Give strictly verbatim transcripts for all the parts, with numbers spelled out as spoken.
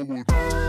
forward.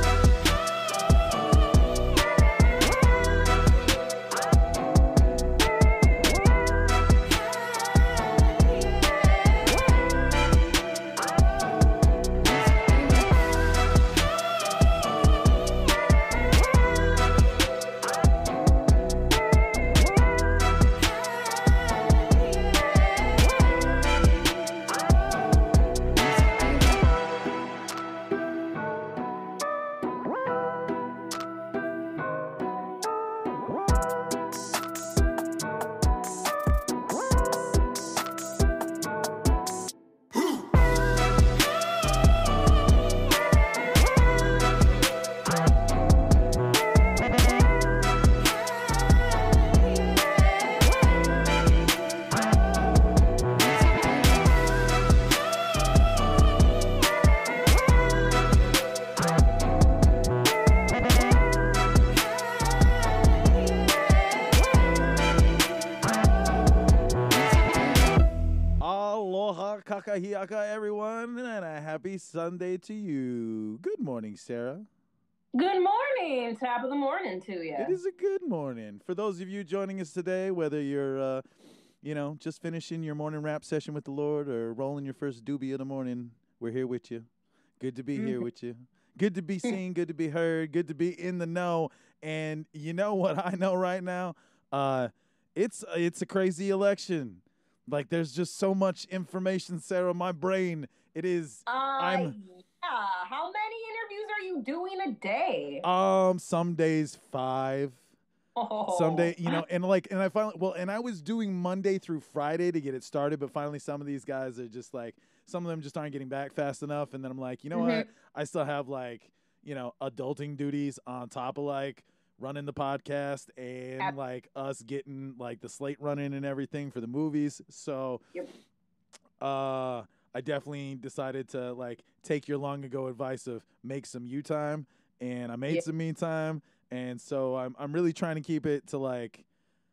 Hiaka, everyone, and a happy Sunday to you. Good morning, Sarah. Good morning. Top of the morning to you. It is a good morning. For those of you joining us today, whether you're, uh, you know, just finishing your morning rap session with the Lord or rolling your first doobie of the morning, we're here with you. Good to be here with you. Good to be seen, good to be heard, good to be in the know. And you know what I know right now? Uh, it's it's a crazy election. Like, there's just so much information, Sarah. My brain, it is. Uh, I'm. Yeah. How many interviews are you doing a day? Um, some days five. Oh. Some day, you know, and like, and I finally, well, and I was doing Monday through Friday to get it started, but finally, some of these guys are just like, some of them just aren't getting back fast enough, and then I'm like, you know Mhm. what? I still have like, you know, adulting duties on top of like running the podcast and Yep. like us getting like the slate running and everything for the movies. So, Yep. uh, I definitely decided to like take your long ago advice of make some you time, and I made Yep. some me time, and so I'm I'm really trying to keep it to like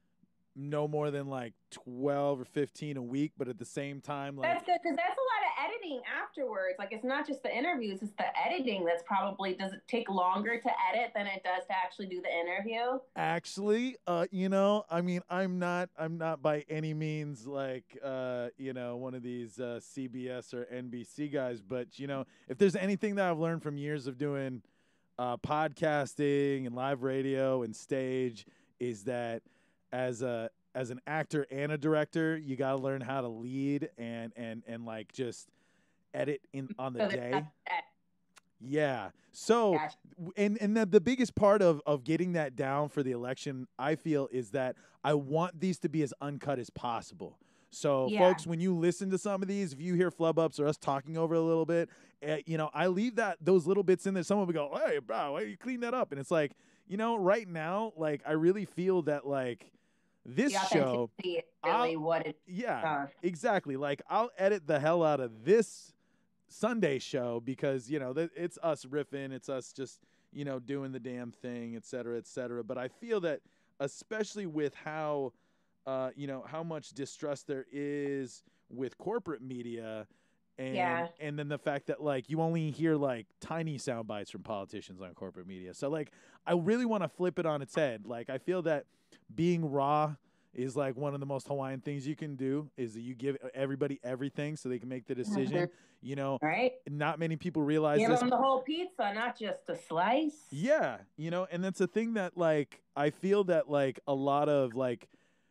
no more than like twelve or fifteen a week, but at the same time, like That's good because that's a lot of editing afterwards. Like, it's not just the interviews, it's the editing that's probably, does it take longer to edit than it does to actually do the interview? actually, uh, you know, I mean, I'm not I'm not by any means like uh, you know, one of these uh, C B S or N B C guys, but you know, if there's anything that I've learned from years of doing uh, podcasting and live radio and stage is that as a as an actor and a director, you got to learn how to lead and and and like just edit in on the So there's day. not that- Yeah. So, Gotcha. w- and and the, the biggest part of of getting that down for the election, I feel, is that I want these to be as uncut as possible. So, Yeah. folks, when you listen to some of these, if you hear flub ups or us talking over a little bit, uh, you know, I leave that those little bits in there. Someone will go, "Hey, bro, why you clean that up?" And it's like, you know, right now, like I really feel that like this The show, authenticity is really I'll- what it yeah, uh, exactly. Like I'll edit the hell out of this Sunday show because, you know, th- it's us riffing, it's us just, you know, doing the damn thing, et cetera, et cetera. But I feel that especially with how, uh, you know, how much distrust there is with corporate media and Yeah. and then the fact that like you only hear like tiny sound bites from politicians on corporate media. So like I really want to flip it on its head. Like I feel that being raw is like one of the most Hawaiian things you can do is that you give everybody everything so they can make the decision. You know, right? not many people realize Give this. them the whole pizza, not just a slice. Yeah, you know, and that's a thing that like I feel that like a lot of like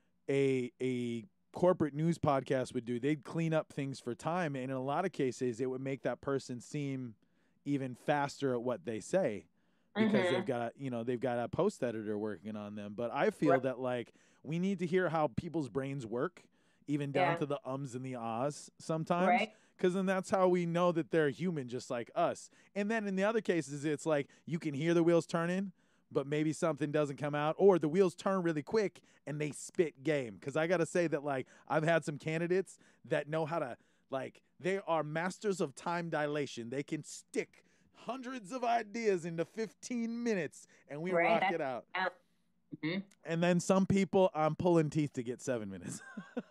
a a corporate news podcast would do. They'd clean up things for time, and in a lot of cases, it would make that person seem even faster at what they say because Mhm. they've got you know they've got a post editor working on them. But I feel Right. that like we need to hear how people's brains work, even down Yeah. to the ums and the ahs sometimes. Right. Because then that's how we know that they're human, just like us. And then in the other cases, it's like you can hear the wheels turning, but maybe something doesn't come out, or the wheels turn really quick and they spit game. Because I got to say that, like, I've had some candidates that know how to, like, they are masters of time dilation. They can stick hundreds of ideas into fifteen minutes, and we Right, rock that's- it out. uh, Mm-hmm. And then some people, I'm pulling teeth to get seven minutes.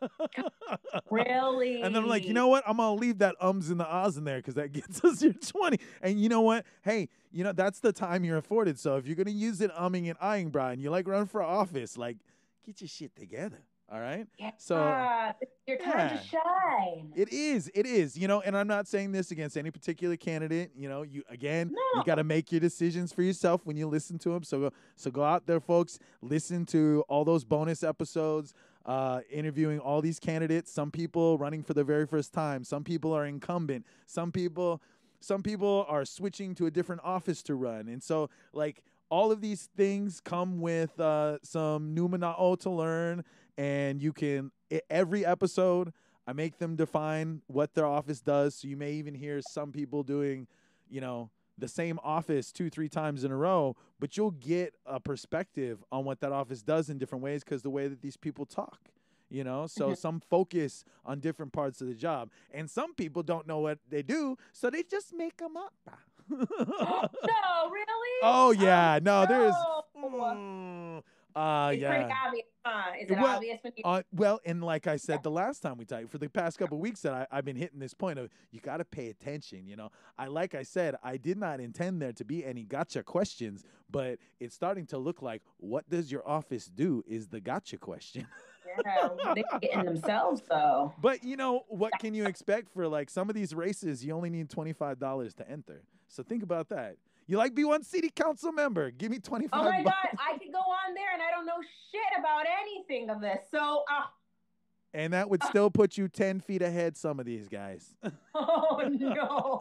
Really? And then I'm like, you know what? I'm going to leave that ums and the ahs in there because that gets us your twenty. And you know what? Hey, you know, that's the time you're afforded. So if you're going to use it umming and eyeing, bro, and you like run for office, like, get your shit together. All right? Yeah. So It's your time yeah. to shine. It is. It is. You know, and I'm not saying this against any particular candidate. You know, you again, No. you got to make your decisions for yourself when you listen to them. So, go, so go out there, folks. Listen to all those bonus episodes, uh, interviewing all these candidates. Some people running for the very first time. Some people are incumbent. Some people, some people are switching to a different office to run. And so, like, all of these things come with uh, some numana'o to learn. And you can every episode, I make them define what their office does. So you may even hear some people doing, you know, the same office two, three times in a row, but you'll get a perspective on what that office does in different ways because the way that these people talk, you know, so Mm-hmm. some focus on different parts of the job. And some people don't know what they do, so they just make them up. No, really? Oh, yeah. No, there's... no. Mm, uh, It's yeah. pretty obvious, huh? Is it Well, obvious when you Uh, well, and like I said the last time we talked, for the past couple of weeks that I, I've been hitting this point of you got to pay attention. You know, I like I said, I did not intend there to be any gotcha questions, but it's starting to look like what does your office do is the gotcha question. Yeah, they can get in themselves though. But you know, what can you expect for like some of these races? You only need twenty-five dollars to enter. So think about that. You like be one city council member? Give me twenty-five. Oh my bucks. God, I could go on there and I don't know shit about anything of this. So, uh, And that would still put you ten feet ahead some of these guys. oh no.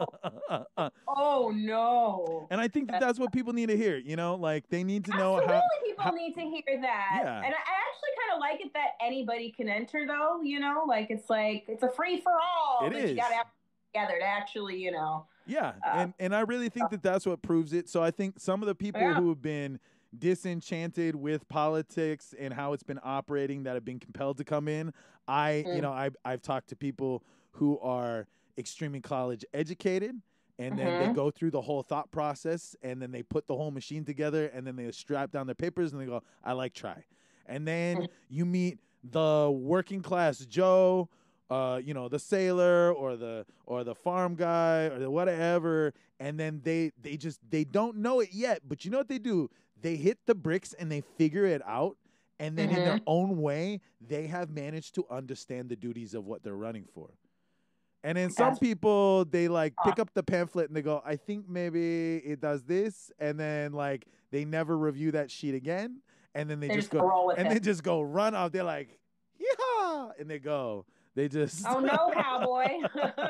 Oh no. And I think that that's what people need to hear, you know, like they need to know Absolutely, how people how- need to hear that. Yeah. And I I actually kind of like it that anybody can enter, though. You know, like it's like it's a free for all. It but is. You got to have together to actually, you know. Yeah, Uh, and and I really think that that's what proves it. So I think some of the people Yeah. who have been disenchanted with politics and how it's been operating that have been compelled to come in, I you Mm. know I I've talked to people who are extremely college educated. And then they Mhm. go through the whole thought process, and then they put the whole machine together, and then they strap down their papers, and they go, "I like try." And then Mhm. you meet the working class Joe, uh, you know, the sailor or the or the farm guy or the whatever, and then they they just they don't know it yet, but you know what they do? They hit the bricks and they figure it out, and then in their Mhm. own way, they have managed to understand the duties of what they're running for. And then some That's- people, they like pick up the pamphlet and they go, I think maybe it does this. And then like they never review that sheet again. And then they, They just just go, roll with and it. they just go run off. They're like, yeah. And they go, they just, Oh no, cowboy.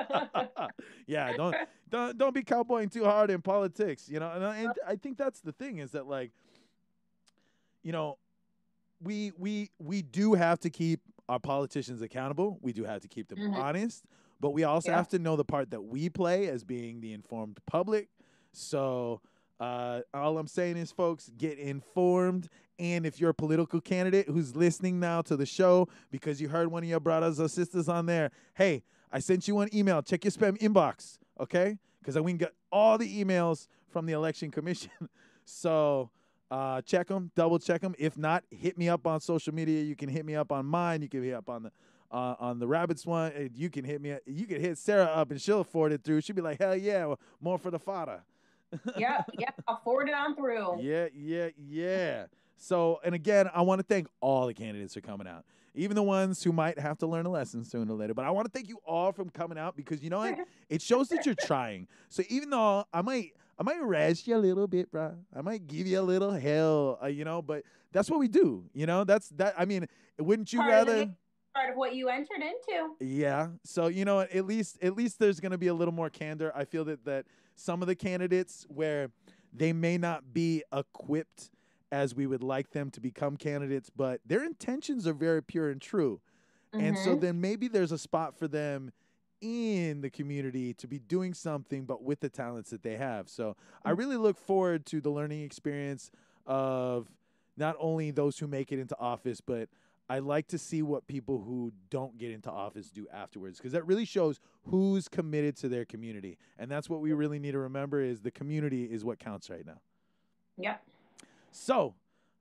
yeah, don't, don't, don't be cowboying too hard in politics, you know? And, I- and I think that's the thing is that like, you know, we, we, we do have to keep our politicians accountable. We do have to keep them Mhm. honest. But we also Yeah. have to know the part that we play as being the informed public. So uh, all I'm saying is, folks, get informed. And if you're a political candidate who's listening now to the show because you heard one of your brothers or sisters on there, hey, I sent you an email. Check your spam inbox, okay? Because we can get all the emails from the Election Commission. So uh, check them, double check them. If not, hit me up on social media. You can hit me up on mine. You can hit up on the Uh, on the rabbits one, uh, you can hit me. You can hit Sarah up, and she'll forward it through. She'll be like, "Hell yeah, well, more for the fodder." yeah, yeah. I'll forward it on through. Yeah, yeah, yeah. So, and again, I want to thank all the candidates for coming out, even the ones who might have to learn a lesson sooner or later. But I want to thank you all for coming out because you know what? It shows that you're trying. So even though I might, I might razz you a little bit, bro. I might give you a little hell, uh, you know. But that's what we do, you know. That's that. I mean, wouldn't you Part of the rather? game, part of what you entered into. Yeah. So, you know, at least at least there's going to be a little more candor. I feel that that some of the candidates where they may not be equipped as we would like them to become candidates, but their intentions are very pure and true. And so Mhm. then maybe there's a spot for them in the community to be doing something, but with the talents that they have. So I really look forward to the learning experience of not only those who make it into office, but I like to see what people who don't get into office do afterwards, because that really shows who's committed to their community. And that's what we really need to remember is the community is what counts right now. Yep. So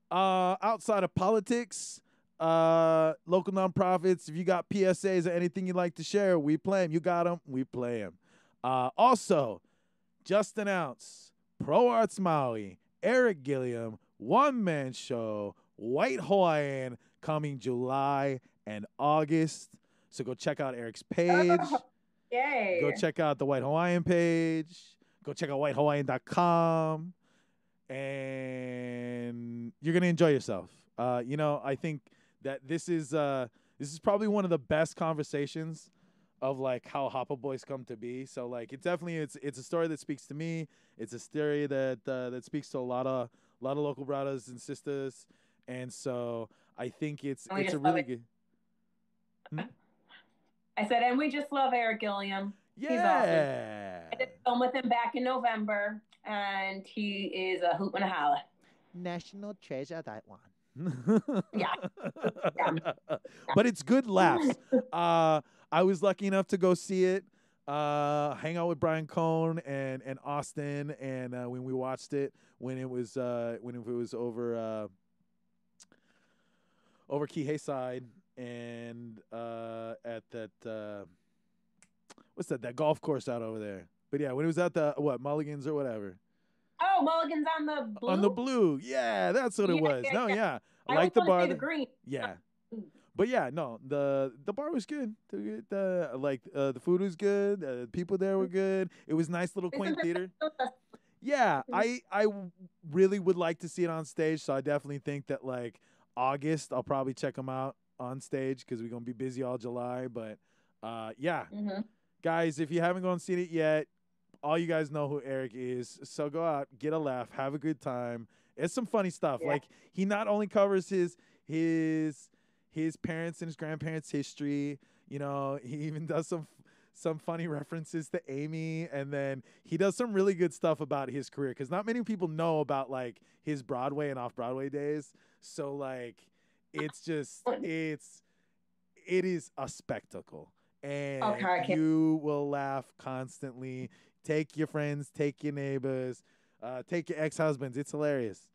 Uh, outside of politics, uh, local nonprofits, if you got P S As or anything you'd like to share, we play them. You got them, we play them. Uh, also, just announced Pro Arts Maui, Eric Gilliam, One Man Show, White Hawaiian coming July and August. So go check out Eric's page. Oh, yay. Go check out the White Hawaiian page. Go check out white hawaiian dot com. And you're going to enjoy yourself. Uh, you know, I think that this is uh, this is probably one of the best conversations of like how Hapa Boys come to be. So like it's definitely it's it's a story that speaks to me. It's a story that uh, that speaks to a lot of a lot of local brothers and sisters. And so I think it's And we it's a just love really it. good. Hmm? I said, and we just love Eric Gilliam. Yeah. He's awesome. I did film with him back in November, and he is a hoop and a holler. National treasure, that one. Yeah. Yeah. But it's good laughs. Uh, I was lucky enough to go see it, uh, hang out with Brian Cohn and, and Austin, and uh, when we watched it, when it was uh, when it was over uh, over Kihei side and uh, at that uh, what's that that golf course out over there. But yeah, when it was at the what Mulligans or whatever. Oh, Mulligan's on the blue? On the blue. Yeah, that's what it Yeah, was. yeah, No, yeah. yeah. I I like the always wanna bar. say the that- green. Yeah. But yeah, no, the the bar was good. The, the like uh, the food was good. Uh, the people there were good. It was nice little quaint theater. Yeah, I I w- really would like to see it on stage. So I definitely think that like August, I'll probably check them out on stage because we're gonna be busy all July. But uh, yeah, Mm-hmm. guys, if you haven't gone and seen it yet, all you guys know who Eric is. So go out, get a laugh, have a good time. It's some funny stuff. Yeah. Like he not only covers his his his parents and his grandparents' history, you know, he even does some some funny references to Amy, and then he does some really good stuff about his career because not many people know about like his Broadway and off Broadway days. So like it's just it's it is a spectacle. And Okay, I can't- you will laugh constantly. Take your friends, take your neighbors, uh, take your ex-husbands. It's hilarious.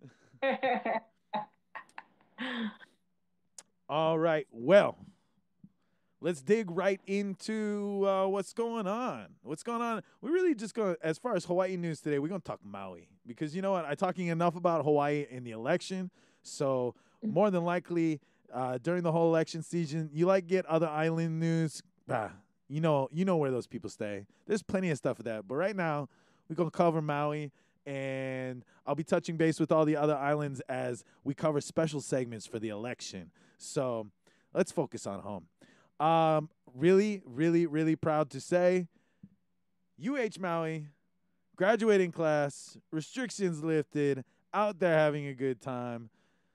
All right. Well, let's dig right into uh, what's going on. What's going on? We're really just going to, as far as Hawaii news today, we're going to talk Maui. Because you know what? I'm talking enough about Hawaii in the election. So more than likely, uh, during the whole election season, you like get other island news. Ah, you know, you know where those people stay. There's plenty of stuff for that. But right now, we're going to cover Maui. And I'll be touching base with all the other islands as we cover special segments for the election. So let's focus on home. Um, really, really, really proud to say U H Maui, graduating class, restrictions lifted, out there having a good time.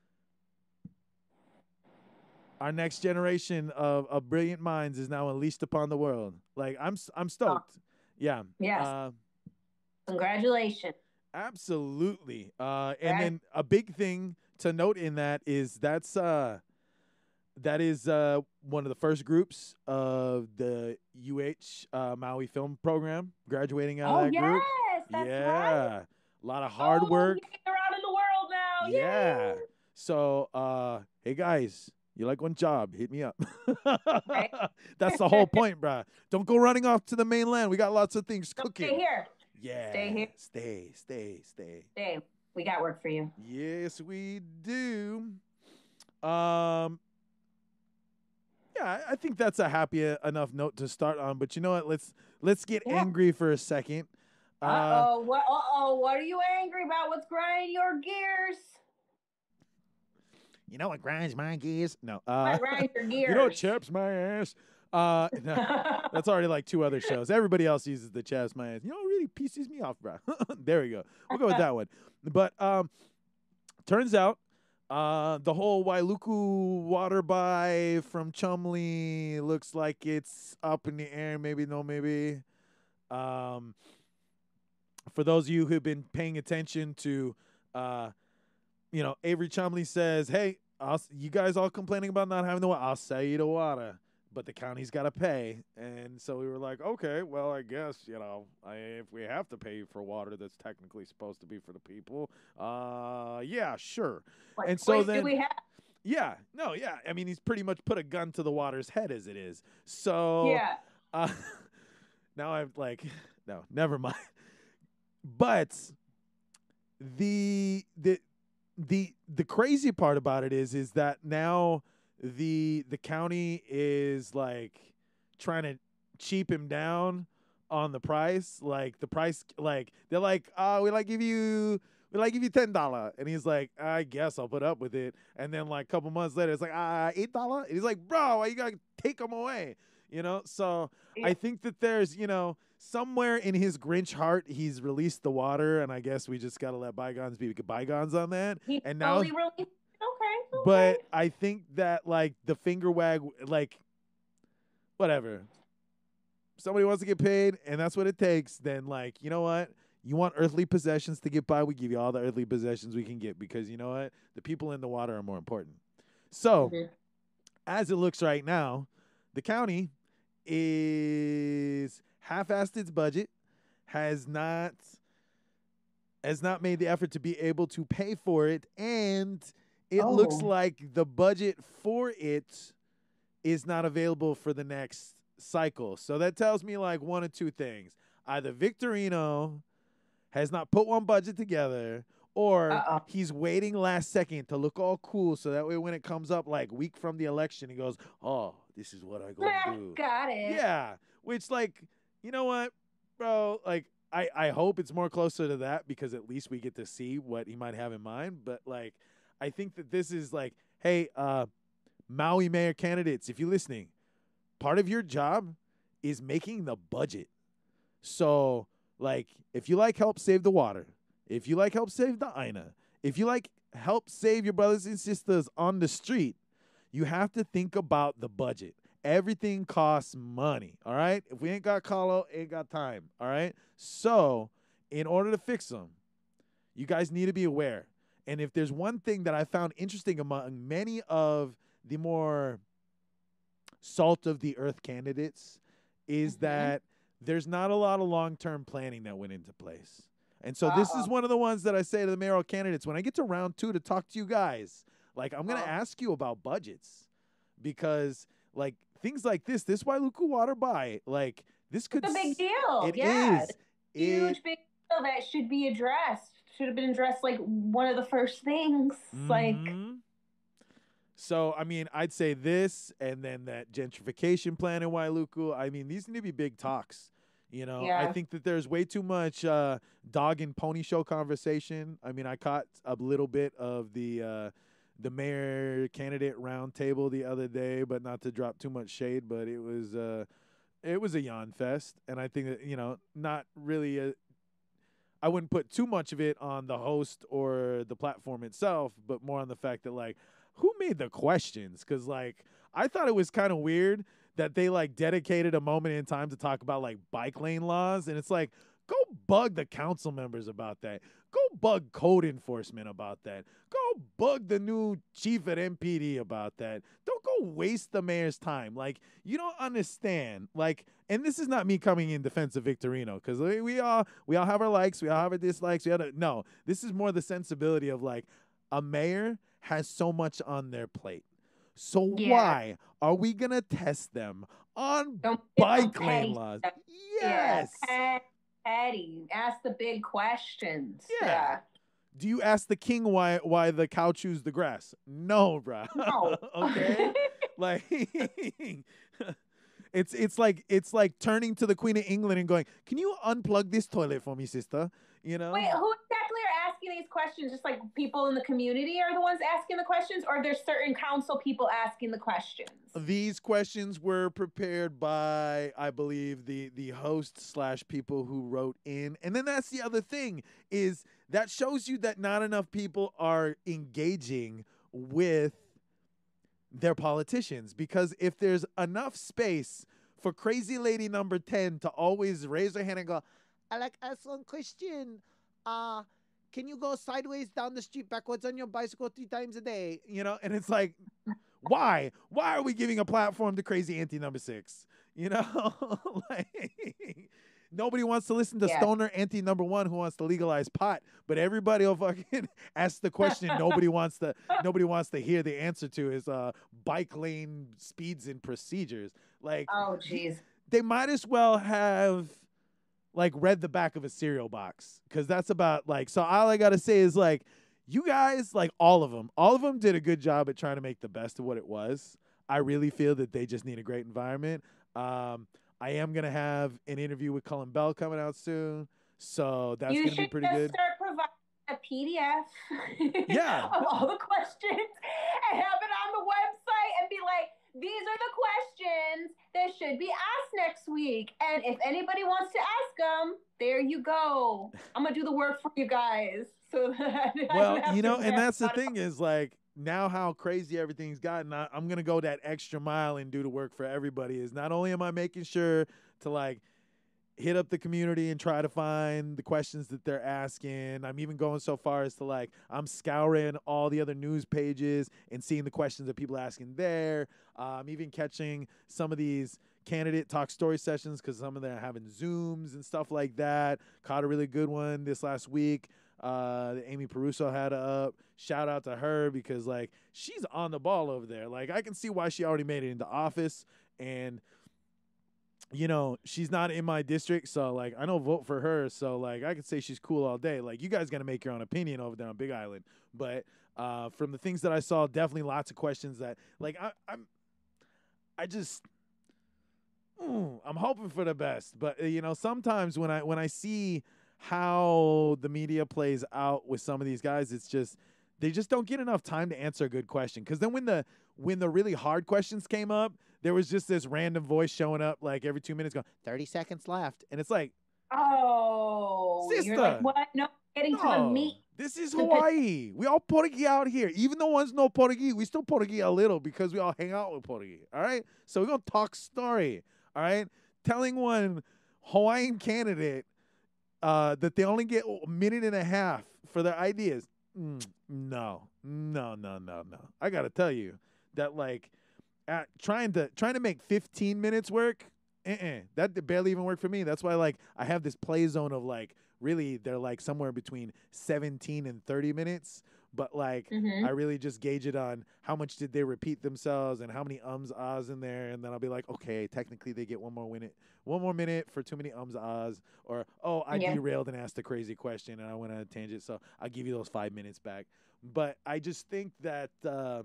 Our next generation of, of brilliant minds is now unleashed upon the world. Like, I'm I'm stoked. Yeah. Yes. Uh, Congratulations. Absolutely. Uh, and Right. then a big thing to note in that is that's uh, that is uh, one of the first groups of the U H uh, Maui Film Program graduating out Oh, of that yes. group. That's yeah, right. a lot of hard Oh, work. yay, they're out in the world now. Yeah. Yay. So, uh, hey guys, you like one job? Hit me up. Right. That's the whole point, bruh. Don't go running off to the mainland. We got lots of things No, cooking. stay here. Yeah. Stay here. Stay, stay, stay. Stay. We got work for you. Yes, we do. Um, yeah, I- I think that's a happy uh, enough note to start on. But you know what? Let's let's get Yeah. angry for a second. Uh, Uh oh. What? Uh oh. What are you angry about? What's grinding your gears? you know what grinds my gears? No. Uh, What grinds your gears? you know what chaps my ass? Uh, no, that's already like two other shows. Everybody else uses the chaps my ass. You know what really pisses me off, bro? There we go. We'll go with that one. But um, turns out uh, the whole Wailuku water buy from Chumley looks like it's up in the air. Maybe, no, maybe. Um, for those of you who've been paying attention to, uh, you know, Avery Chumley says, hey, I'll, you guys all complaining about not having the water. I'll sell you the water. But the county's got to pay. And so we were like, okay, well, I guess, you know, I, if we have to pay for water that's technically supposed to be for the people, uh, uh, yeah, sure. What And so choice then, do we have? yeah, no, yeah. I mean, he's pretty much put a gun to the water's head as it is. So Yeah. uh, now I'm like, no, never mind. But the the the the crazy part about it is is that now the the county is like trying to cheap him down on the price. Like the price, like they're like, oh, we like give you we like give you ten dollar, and he's like, I guess I'll put up with it. And then like a couple months later, it's like ah eight dollar, and he's like, bro, why you gotta take them away? You know, so Yeah. I think that there's, you know, somewhere in his Grinch heart, he's released the water, and I guess we just gotta let bygones be bygones on that. He And now, fully released. Okay. but Okay. I think that like the finger wag, like whatever. Somebody wants to get paid, and that's what it takes. Then like, you know what? You want earthly possessions to get by? We give you all the earthly possessions we can get because you know what? The people in the water are more important. So, Mhm. as it looks right now, the county is half-assed its budget, has not has not made the effort to be able to pay for it, and it Oh. looks like the budget for it is not available for the next cycle. So that tells me like one of two things. Either Victorino has not put one budget together, or Uh-oh. he's waiting last second to look all cool so that way when it comes up like week from the election, he goes, oh, this is what I gonna do. Got it. Yeah, which like, you know what, bro, like I, I hope it's more closer to that because at least we get to see what he might have in mind. But like, I think that this is like, hey, uh, Maui mayor candidates, if you're listening, part of your job is making the budget. So like, if you like help save the water, if you like help save the Aina, if you like help save your brothers and sisters on the street, you have to think about the budget. Everything costs money, all right? If we ain't got Carlo, ain't got time, all right? So in order to fix them, you guys need to be aware. And if there's one thing that I found interesting among many of the more salt of the earth candidates is Mhm. that there's not a lot of long-term planning that went into place. And so this Uh-oh. is one of the ones that I say to the mayoral candidates when I get to round two to talk to you guys, like I'm going to Oh. ask you about budgets because like things like this, this Wailuku water buy, like this could It's a big s- deal. It Yeah. is. Huge It, big deal that should be addressed. Should have been addressed like one of the first things. Like Mhm. So, I mean, I'd say this and then that gentrification plan in Wailuku. I mean, these need to be big talks. You know, I Yeah. think that there's way too much uh, dog and pony show conversation. I mean, I caught a little bit of the uh, the mayor candidate round table the other day, but not to drop too much shade, but it was uh, it was a yawn fest, and I think that you know, not really a, I wouldn't put too much of it on the host or the platform itself, but more on the fact that like, who made the questions? Because like, I thought it was kind of weird that they like dedicated a moment in time to talk about like bike lane laws, and it's like, go bug the council members about that. Go bug code enforcement about that. Go bug the new chief at M P D about that. Don't go waste the mayor's time. Like, you don't understand. Like, and this is not me coming in defense of Victorino, because we, we all we all have our likes, we all have our dislikes. We have to, no, this is more the sensibility of like a mayor has so much on their plate. So Yeah. why are we gonna test them on Don't give them bike petty lane laws? stuff. Yes. Yeah. Petty. Ask the big questions. Yeah. Yeah. Do you ask the king why why the cow chews the grass? No, bruh. No. Okay. Like it's it's like it's like turning to the Queen of England and going, "Can you unplug this toilet for me, sister?" You know? Wait, who exactly are asking these questions? Just like people in the community are the ones asking the questions, or there's certain council people asking the questions? These questions were prepared by, I believe, the the host slash people who wrote in. And then that's the other thing, is that shows you that not enough people are engaging with their politicians. Because if there's enough space for crazy lady number ten to always raise her hand and go, I like ask one question. Uh, can you go sideways down the street backwards on your bicycle three times a day? You know, and it's like, why? Why are we giving a platform to crazy auntie number six? You know, like Nobody wants to listen to Yeah. Stoner Auntie number one who wants to legalize pot, but everybody will fucking ask the question nobody wants to nobody wants to hear the answer to is uh bike lane speeds and procedures. Like, Oh, jeez. they might as well have like read the back of a cereal box, because that's about like, so all I gotta say is like, you guys, like all of them, all of them did a good job at trying to make the best of what it was. I really feel that they just need a great environment. Um, I am gonna have an interview with Cullen Bell coming out soon, so that's you gonna be should pretty just good. start providing a P D F Yeah. of all the questions and have it on the website and be like, these are the questions that should be asked next week. And if anybody wants to ask them, there you go. I'm going to do the work for you guys. So that Well, you know, and that's the thing is like, now how crazy everything's gotten, I, I'm going to go that extra mile and do the work for everybody. Is not only am I making sure to like hit up the community and try to find the questions that they're asking. I'm even going so far as to like, I'm scouring all the other news pages and seeing the questions that people are asking there. Uh, I'm even catching some of these candidate talk story sessions, because some of them are having Zooms and stuff like that. Caught a really good one this last week. Uh, that Amy Peruso had up. Shout out to her, because like, she's on the ball over there. Like, I can see why she already made it into office, and you know, she's not in my district, so like, I don't vote for her, so like, I could say she's cool all day. Like, you guys gotta make your own opinion over there on Big Island, but uh, from the things that I saw, definitely lots of questions that like, I, I'm, I just, mm, I'm hoping for the best, but uh, you know, sometimes when I when I see how the media plays out with some of these guys, it's just they just don't get enough time to answer a good question. Because then when the when the really hard questions came up, there was just this random voice showing up like every two minutes going, thirty seconds left. And it's like, oh, sister, you're like, what? No, getting no, to the meat. This is Hawaii. We all Portuguese out here. Even though one's no Portuguese, we still Portuguese a little because we all hang out with Portuguese. All right? So we're going to talk story. All right? Telling one Hawaiian candidate uh, that they only get a minute and a half for their ideas. Mm, no, no, no, no, no. I got to tell you that like at trying to trying to make fifteen minutes work, uh-uh, that barely even worked for me. That's why like I have this play zone of like, really, they're like somewhere between seventeen and thirty minutes. But like, mm-hmm. I really just gauge it on how much did they repeat themselves and how many ums, ahs in there. And then I'll be like, okay, technically they get one more minute, one more minute for too many ums, ahs. Or, oh, I yeah. derailed and asked a crazy question and I went on a tangent. So I'll give you those five minutes back. But I just think that, uh,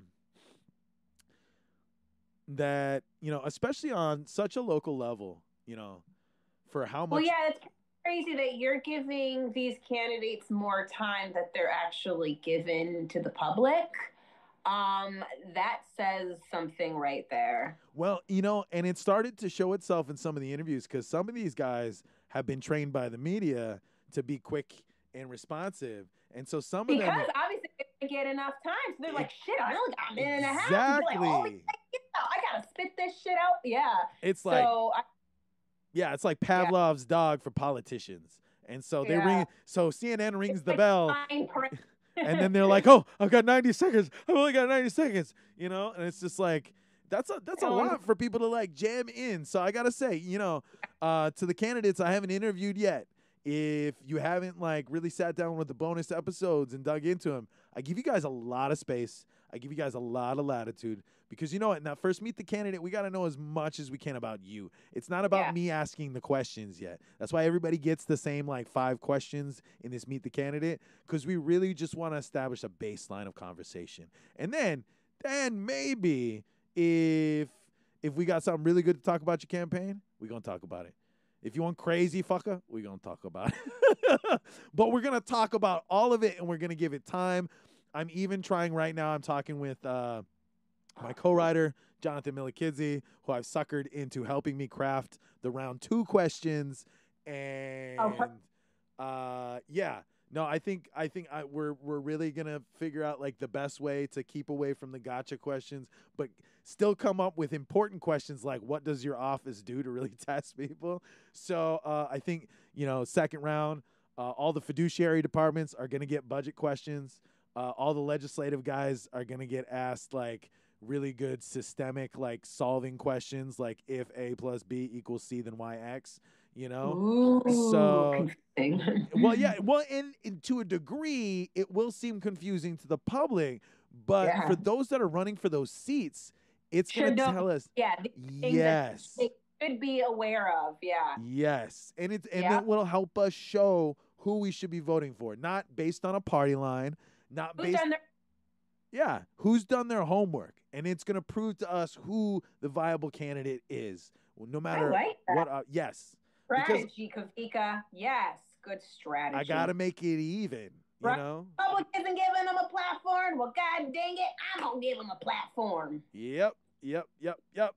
that, you know, especially on such a local level, you know, for how much. Well, yeah, it's crazy that you're giving these candidates more time that they're actually given to the public. Um, that says something right there. Well, you know, and it started to show itself in some of the interviews, because some of these guys have been trained by the media to be quick and responsive. And so some because of them. Because obviously they didn't get enough time. So they're like, shit, I only got a minute and a half. Exactly. Like, oh, I got to spit this shit out. Yeah. It's like. So I, Yeah, it's like Pavlov's yeah. dog for politicians. And so they yeah. ring, so C N N rings it's the like bell. And then they're like, oh, I've got ninety seconds. I've only got ninety seconds, you know? And it's just like, that's a that's a lot for people to like jam in. So I got to say, you know, uh, to the candidates I haven't interviewed yet, if you haven't like really sat down with the bonus episodes and dug into them, I give you guys a lot of space. I give you guys a lot of latitude, because you know what? Now, first meet the candidate. We got to know as much as we can about you. It's not about yeah. me asking the questions yet. That's why everybody gets the same like five questions in this meet the candidate, because we really just want to establish a baseline of conversation. And then, then maybe if if we got something really good to talk about your campaign, we're going to talk about it. If you want crazy fucker, we're going to talk about it. But we're going to talk about all of it, and we're going to give it time. I'm even trying right now, I'm talking with uh, my co-writer, Jonathan Milikidze, who I've suckered into helping me craft the round two questions. And uh, yeah, no, I think I think I, we're we're really gonna figure out like the best way to keep away from the gotcha questions, but still come up with important questions like, what does your office do to really test people? So uh, I think, you know, second round, uh, all the fiduciary departments are gonna get budget questions. Uh, all the legislative guys are going to get asked like really good systemic, like solving questions, like if A plus B equals C, then Y X, you know? Ooh, So, confusing. well, yeah, well, and, and to a degree, it will seem confusing to the public, but Yeah. for those that are running for those seats, it's going Should to know. tell us, Yeah, these things that yes, they should be aware of. Yeah. yes, and it and Yeah. it will help us show who we should be voting for, not based on a party line, not Who's based, done their yeah, who's done their homework, and it's going to prove to us who the viable candidate is, no matter like that. what. Uh, yes, because strategy, Kawika? Yes, good strategy. I got to make it even, you Right. know. Public isn't giving them a platform. Well, god dang it, I'm gonna give them a platform. Yep, yep, yep, yep.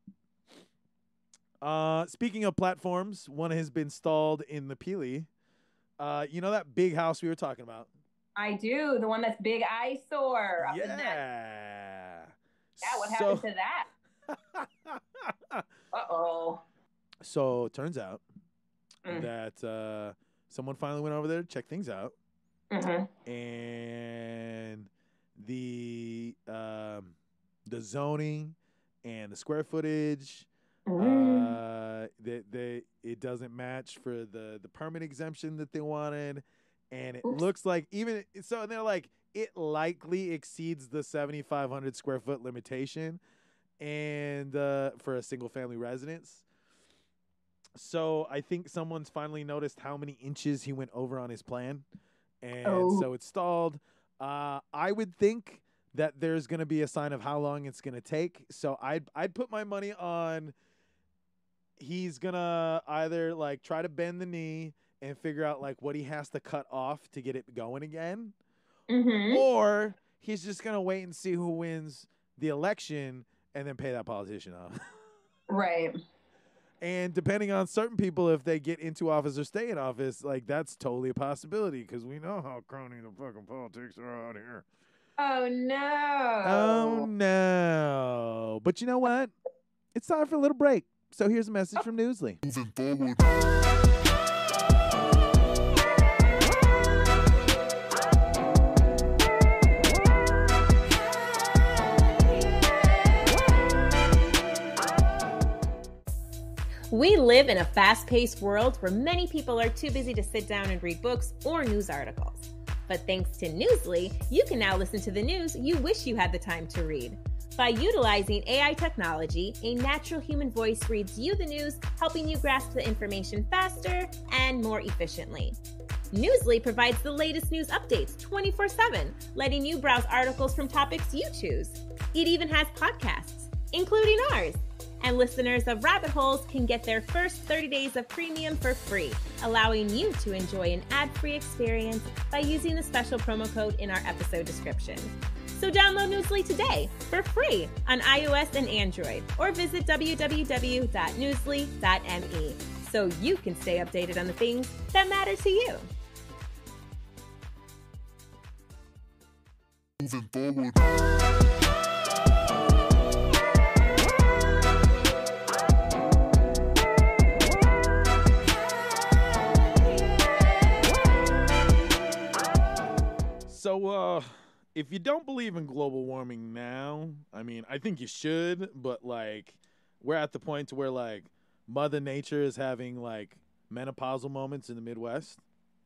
Uh, speaking of platforms, one has been installed in Napili. Uh, you know that big house we were talking about? I do. The one that's big eyesore. Up Yeah. in that. Yeah, what so, happened to that? Uh-oh. So it turns out Mm. that uh, someone finally went over there to check things out. Mm-hmm. And the um, the zoning and the square footage, Mm. uh, they, they, it doesn't match for the, the permit exemption that they wanted. And it Oops. looks like even so, and they're like, it likely exceeds the seventy-five hundred square foot limitation, and uh, for a single family residence. So I think someone's finally noticed how many inches he went over on his plan, and Oh. so it's stalled. Uh, I would think that there's going to be a sign of how long it's going to take. So I'd I'd put my money on he's gonna either like try to bend the knee and figure out like what he has to cut off to get it going again, Mm-hmm. or he's just gonna wait and see who wins the election and then pay that politician off. Right. And depending on certain people, if they get into office or stay in office, like that's totally a possibility because we know how crony the fucking politics are out here. Oh no. Oh no! But you know what? It's time for a little break. So here's a message from Newsly. Moving forward. We live in a fast-paced world where many people are too busy to sit down and read books or news articles. But thanks to Newsly, you can now listen to the news you wish you had the time to read. By utilizing A I technology, a natural human voice reads you the news, helping you grasp the information faster and more efficiently. Newsly provides the latest news updates twenty-four seven, letting you browse articles from topics you choose. It even has podcasts, including ours. And listeners of Rabbit Holes can get their first thirty days of premium for free, allowing you to enjoy an ad-free experience by using the special promo code in our episode description. So download Newsly today for free on iOS and Android, or visit w w w dot newsly dot m e so you can stay updated on the things that matter to you. Moving forward. So, uh, if you don't believe in global warming now, I mean, I think you should, but like, we're at the point to where like Mother Nature is having like menopausal moments in the Midwest.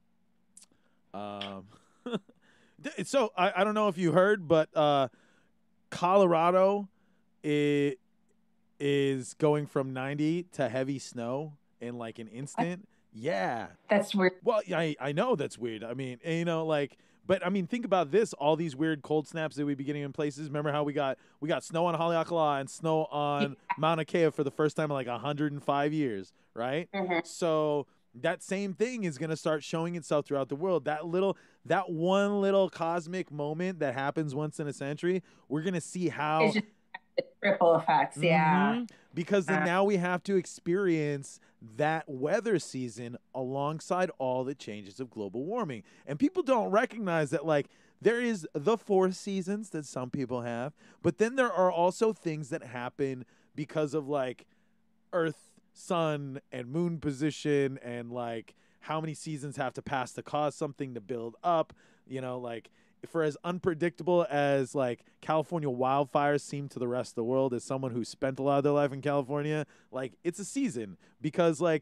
Um, so I, I don't know if you heard, but uh, Colorado is, is going from ninety to heavy snow in like an instant. Yeah. That's weird. Well, I I know that's weird. I mean, you know, like, but I mean, think about this: all these weird cold snaps that we be getting in places. Remember how we got we got snow on Haleakala and snow on Yeah. Mauna Kea for the first time in like one hundred five years, right? Mhm. So that same thing is going to start showing itself throughout the world. That little, that one little cosmic moment that happens once in a century, we're going to see how. It's just the triple effects. Yeah. Mhm. Because then Uh, now we have to experience that weather season alongside all the changes of global warming. And people don't recognize that, like, there is the four seasons that some people have, but then there are also things that happen because of, like, Earth, sun, and moon position, and, like, how many seasons have to pass to cause something to build up, you know, like, for as unpredictable as like California wildfires seem to the rest of the world, as someone who spent a lot of their life in California, like it's a season because like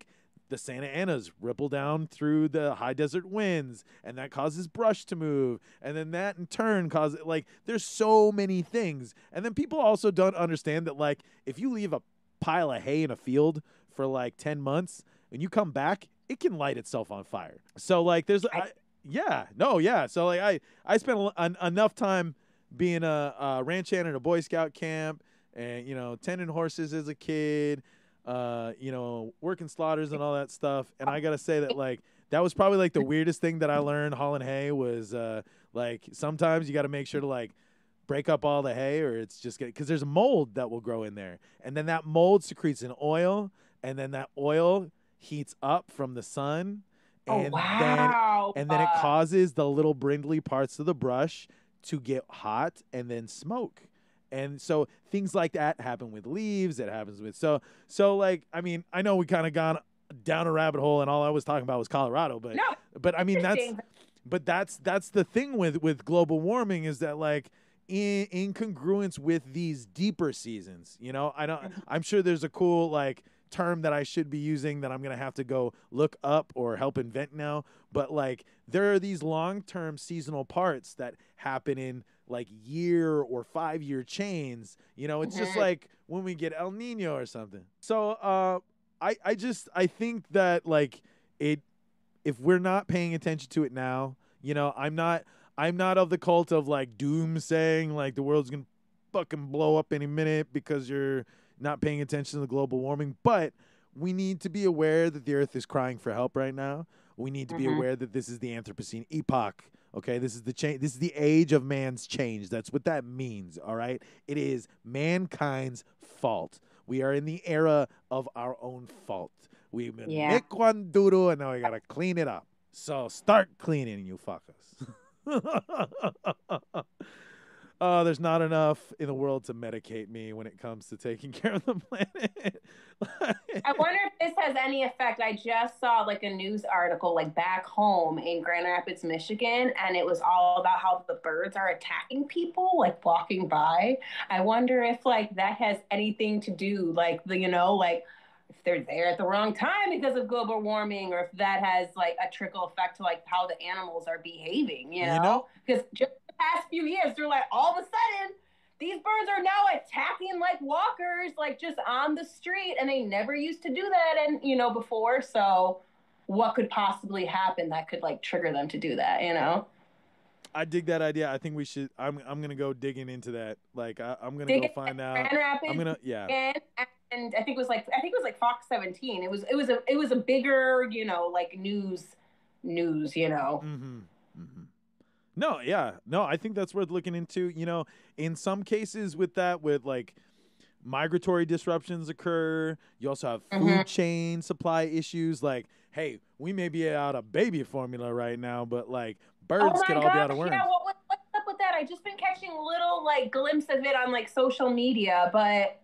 the Santa Anas ripple down through the high desert winds, and that causes brush to move, and then that in turn causes, like, there's so many things. And then people also don't understand that, like, if you leave a pile of hay in a field for like ten months, when you come back, it can light itself on fire. So like there's I, yeah no yeah so like I I spent a, an, enough time being a, a ranch hand at a Boy Scout camp, and you know tending horses as a kid, uh you know working slaughters and all that stuff, and I gotta say that like that was probably like the weirdest thing that I learned hauling hay was uh like sometimes you got to make sure to like break up all the hay, or it's just because there's a mold that will grow in there, and then that mold secretes an oil, and then that oil heats up from the sun, and oh, wow. then and then it causes the little brindly parts of the brush to get hot and then smoke. And so things like that happen with leaves. It happens with so so like I mean I know we kind of gone down a rabbit hole, and all I was talking about was Colorado, but no, but I mean that's but that's that's the thing with with global warming is that like in incongruence with these deeper seasons, you know, I don't I'm sure there's a cool like term that I should be using that I'm going to have to go look up or help invent now. But like there are these long-term seasonal parts that happen in like year or five year chains. You know, it's mm-hmm. just like when we get El Nino or something. So uh, I, I just, I think that like it, if we're not paying attention to it now, you know, I'm not, I'm not of the cult of like doom saying like the world's going to fucking blow up any minute because you're not paying attention to the global warming, but we need to be aware that the earth is crying for help right now. We need to mm-hmm. be aware that this is the Anthropocene epoch. Okay, this is the change. This is the age of man's change. That's what that means. All right, it is mankind's fault. We are in the era of our own fault. We've been yeah. make one doodle, and now we gotta clean it up. So start cleaning, you fuckers. Oh, there's not enough in the world to medicate me when it comes to taking care of the planet. I wonder if this has any effect. I just saw like a news article like back home in Grand Rapids, Michigan, and it was all about how the birds are attacking people like walking by. I wonder if like that has anything to do like the, you know, like if they're there at the wrong time because of global warming, or if that has like a trickle effect to like how the animals are behaving, you know? Because just past few years, they're like, all of a sudden, these birds are now attacking like walkers, like just on the street, and they never used to do that, and you know, before. So, what could possibly happen that could like trigger them to do that? You know. I dig that idea. I think we should. I'm. I'm gonna go digging into that. Like, I, I'm gonna Dig go find out. Grand Rapids, I'm gonna. Yeah. And, and I think it was like I think it was like Fox seventeen. It was. It was a. It was a bigger, you know, like news, news. You know. Mm-hmm. Mm-hmm. No, yeah. No, I think that's worth looking into. You know, in some cases with that, with like migratory disruptions occur, you also have food mm-hmm. chain supply issues. Like, hey, we may be out of baby formula right now, but like birds oh could all gosh, be out of worms. Yeah, what, what, what's up with that? I've just been catching little like glimpse of it on like social media, but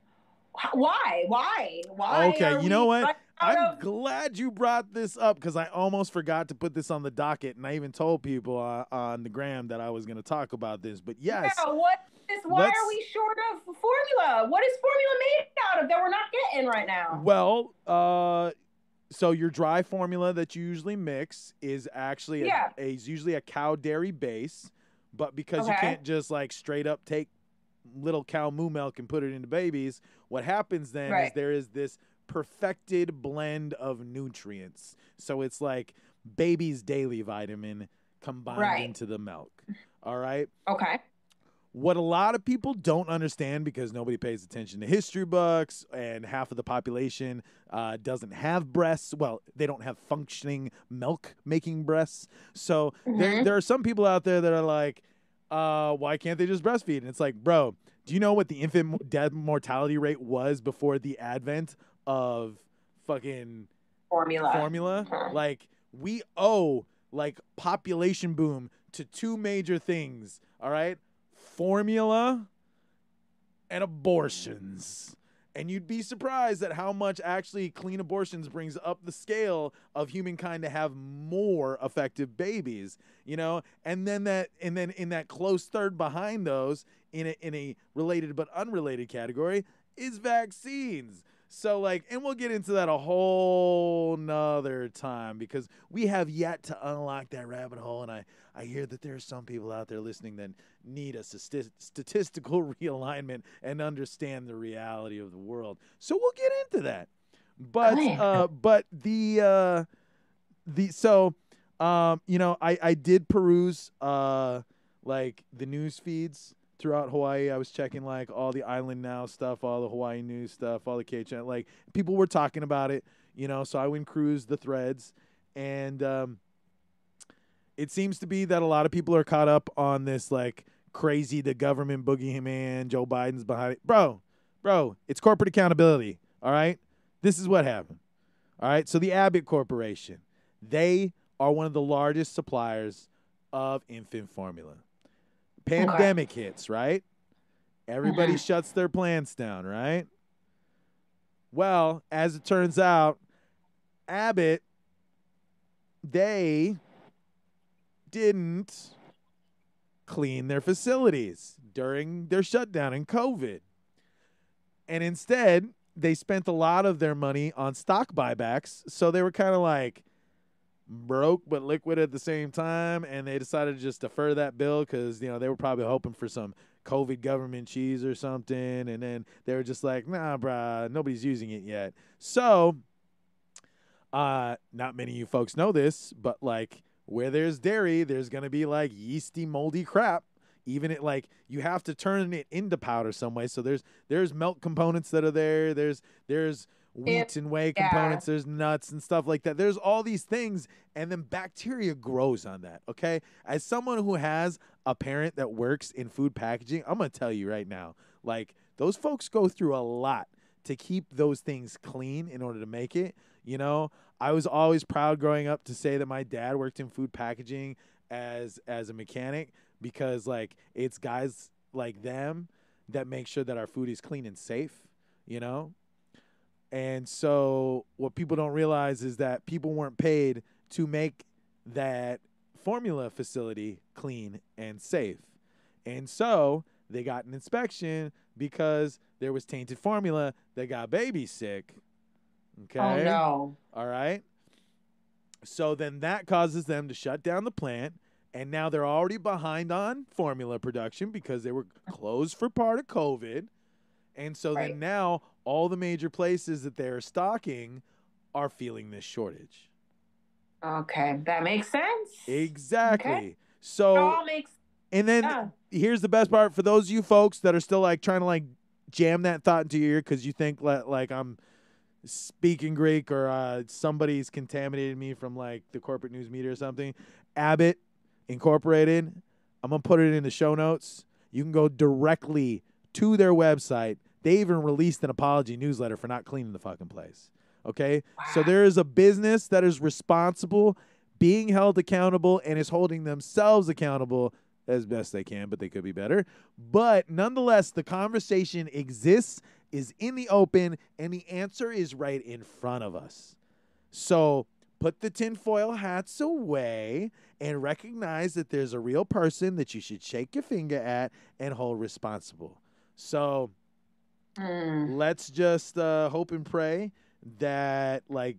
why? Why? Why? Okay, you know what? I'm of- glad you brought this up because I almost forgot to put this on the docket, and I even told people uh, on the gram that I was going to talk about this. But yes, yeah, what is? Why are we short of formula? What is formula made out of that we're not getting right now? Well, uh, so your dry formula that you usually mix is actually yeah. a, a, is usually a cow dairy base, but because okay. you can't just like straight up take little cow moo milk and put it into babies, what happens then right. is there is this perfected blend of nutrients. So it's like baby's daily vitamin combined right. into the milk. All right? Okay. What a lot of people don't understand, because nobody pays attention to history books, and half of the population uh, doesn't have breasts. Well, they don't have functioning milk-making breasts. So mm-hmm. there, there are some people out there that are like, uh, why can't they just breastfeed? And it's like, bro, do you know what the infant death mortality rate was before the advent of fucking formula? Formula? Uh-huh. Like, we owe, like, population boom to two major things, all right? Formula and abortions. And you'd be surprised at how much actually clean abortions brings up the scale of humankind to have more effective babies, you know? And then that, and then in that close third behind those, in a, in a related but unrelated category, is vaccines. So, like, and we'll get into that a whole nother time because we have yet to unlock that rabbit hole. And I, I hear that there are some people out there listening that need a sti- statistical realignment and understand the reality of the world. So we'll get into that. But, uh, but the, uh, the, so, um, you know, I, I did peruse, uh, like the news feeds throughout Hawaii. I was checking like all the Island Now stuff, all the Hawaii news stuff, all the K channel. Like people were talking about it, you know. So I went cruise the threads, and um, it seems to be that a lot of people are caught up on this like crazy the government boogeyman. Joe Biden's behind it, bro, bro. It's corporate accountability. All right, this is what happened. All right, so the Abbott Corporation, they are one of the largest suppliers of infant formula. Pandemic okay. hits, right? Everybody mm-hmm. shuts their plants down, right? Well, as it turns out, Abbott, they didn't clean their facilities during their shutdown in COVID. And instead, they spent a lot of their money on stock buybacks. So they were kind of like broke but liquid at the same time, and they decided to just defer that bill because, you know, they were probably hoping for some COVID government cheese or something, and then they were just like, nah, bruh, nobody's using it yet. So, uh, not many of you folks know this, but, like, where there's dairy, there's going to be, like, yeasty, moldy crap. Even it, like, you have to turn it into powder some way. So there's there's milk components that are there. There's there's wheat and whey yeah. components, there's nuts and stuff like that. There's all these things, and then bacteria grows on that, okay? As someone who has a parent that works in food packaging, I'm going to tell you right now, like, those folks go through a lot to keep those things clean in order to make it, you know? I was always proud growing up to say that my dad worked in food packaging as as a mechanic because, like, it's guys like them that make sure that our food is clean and safe, you know? And so what people don't realize is that people weren't paid to make that formula facility clean and safe. And so they got an inspection because there was tainted formula that got babies sick. Okay. Oh, no. All right. So then that causes them to shut down the plant. And now they're already behind on formula production because they were closed for part of COVID. And so right. then now all the major places that they're stocking are feeling this shortage. Okay, that makes sense. Exactly. Okay. So, it all makes and then yeah. here's the best part for those of you folks that are still like trying to like jam that thought into your ear because you think like, like I'm speaking Greek or uh, somebody's contaminated me from like the corporate news media or something. Abbott Incorporated, I'm going to put it in the show notes. You can go directly to their website. They even released an apology newsletter for not cleaning the fucking place. Okay? Wow. So there is a business that is responsible, being held accountable, and is holding themselves accountable as best they can, but they could be better. But nonetheless, the conversation exists, is in the open, and the answer is right in front of us. So put the tinfoil hats away and recognize that there's a real person that you should shake your finger at and hold responsible. So mm. let's just uh, hope and pray that, like,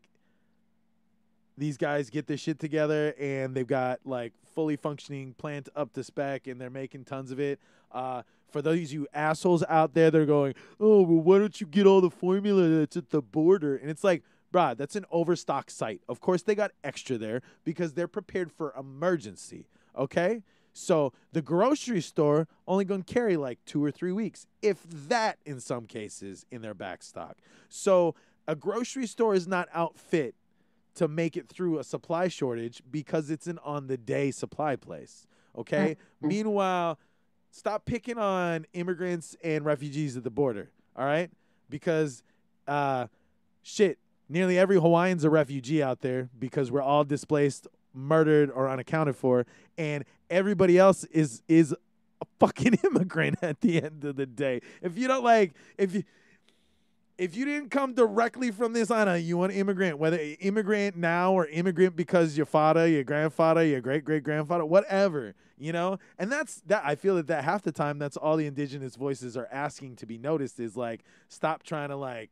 these guys get their shit together and they've got, like, fully functioning plant up to spec and they're making tons of it. Uh, for those of you assholes out there that are going, oh, well, why don't you get all the formula that's at the border? And it's like, bruh, that's an overstock site. Of course, they got extra there because they're prepared for emergency, okay? So the grocery store only going to carry like two or three weeks, if that in some cases, in their back stock. So a grocery store is not outfit to make it through a supply shortage because it's an on-the-day supply place, okay? Mm-hmm. Meanwhile, stop picking on immigrants and refugees at the border, all right? Because, uh, shit, nearly every Hawaiian's a refugee out there because we're all displaced, murdered, or unaccounted for, and everybody else is is a fucking immigrant at the end of the day. If you don't like, if you if you didn't come directly from this island, you want immigrant, whether immigrant now or immigrant because your father, your grandfather, your great great grandfather, whatever, you know. And that's that. I feel that that half the time, that's all the indigenous voices are asking to be noticed is like, stop trying to like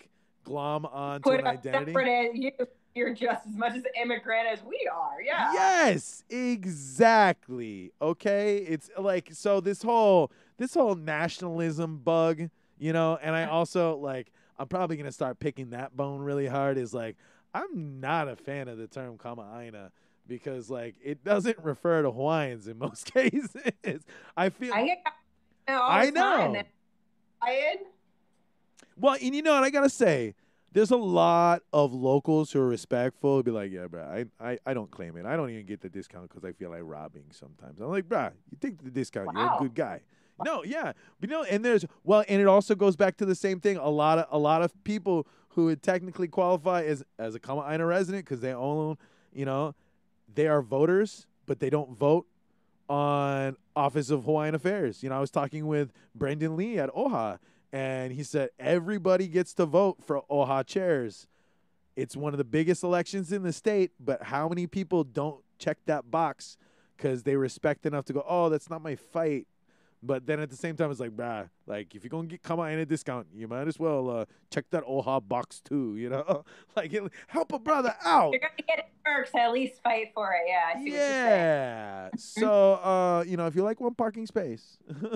glom onto Put an up identity. separate as you. You're just as much as an immigrant as we are. Yeah. Yes, exactly. Okay, it's like so this whole this whole nationalism bug, you know, and I also like I'm probably gonna start picking that bone really hard. Is like I'm not a fan of the term kama'aina because like it doesn't refer to Hawaiians in most cases. I feel I get all I the time. know. I Well, and you know what I gotta say. There's a lot of locals who are respectful. Who be like, yeah, bro, I, I, I don't claim it. I don't even get the discount because I feel like robbing sometimes. I'm like, bro, you take the discount. You're Wow. a good guy. No, yeah, but you know, and there's well, and it also goes back to the same thing. A lot of a lot of people who would technically qualify as as a Kama'aina resident because they own, you know, they are voters, but they don't vote on Office of Hawaiian Affairs. You know, I was talking with Brendan Lee at O H A. And he said everybody gets to vote for O H A chairs. It's one of the biggest elections in the state, but how many people don't check that box because they respect enough to go, oh, that's not my fight. But then at the same time, it's like, bruh, like if you're going to get come out in a discount, you might as well uh, check that O H A box too, you know? Like it, help a brother out. You're going to get perks, at least fight for it. Yeah, I see what you're saying. Yeah. So, uh, you know, if you like one parking space.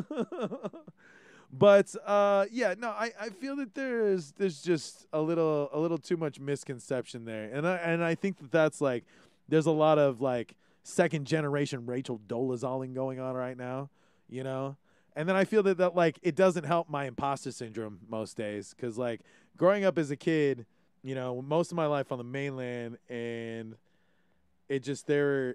But uh, yeah, no, I, I feel that there's there's just a little a little too much misconception there, and I and I think that that's like there's a lot of like second generation Rachel Dolezalling going on right now, you know, and then I feel that that like it doesn't help my imposter syndrome most days because like growing up as a kid, you know, most of my life on the mainland, and it just there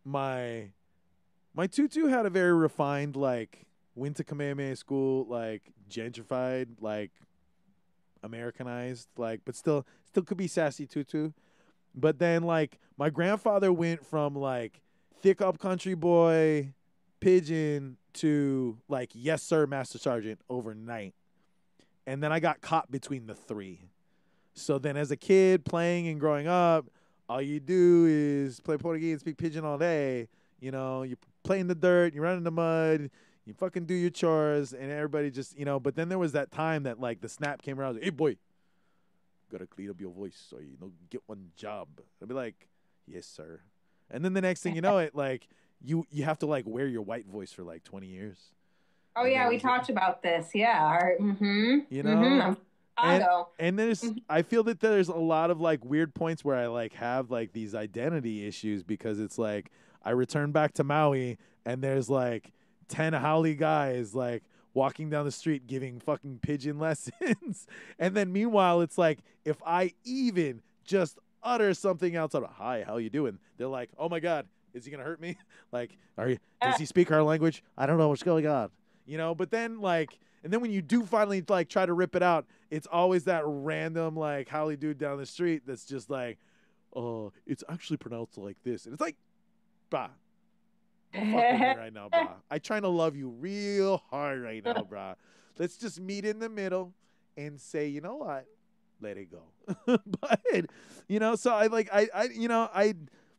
my my tutu had a very refined like. Went to Kamehameha school, like gentrified, like Americanized, like, but still, still could be sassy tutu. But then, like, my grandfather went from like thick up country boy, pigeon to like yes sir, master sergeant overnight, and then I got caught between the three. So then, as a kid playing and growing up, all you do is play Portuguese and speak pigeon all day. You know, you play in the dirt, you run in the mud. You fucking do your chores, and everybody just, you know, but then there was that time that, like, the snap came around. Like, hey, boy, gotta clean up your voice so you know get one job. I'd be like, yes, sir. And then the next thing you know, it, like, you you have to, like, wear your white voice for, like, twenty years. Oh, and yeah, we talked about this. Yeah. Our, mm-hmm. You know? Mm-hmm. And, Chicago. and there's, I feel that there's a lot of, like, weird points where I, like, have, like, these identity issues because it's, like, I return back to Maui, and there's, like, ten haole guys like walking down the street giving fucking pigeon lessons. And then meanwhile, it's like if I even just utter something outside of hi, how you doing? They're like, oh my God, is he gonna hurt me? Like, are you does he speak our language? I don't know what's going on. You know, but then like and then when you do finally like try to rip it out, it's always that random like haole dude down the street that's just like, oh, it's actually pronounced like this. And it's like, bah. Don't fuck with me right now, brah. I trying to love you real hard right now, brah. Let's just meet in the middle and say, you know what? Let it go. But you know, so I like I I you know, I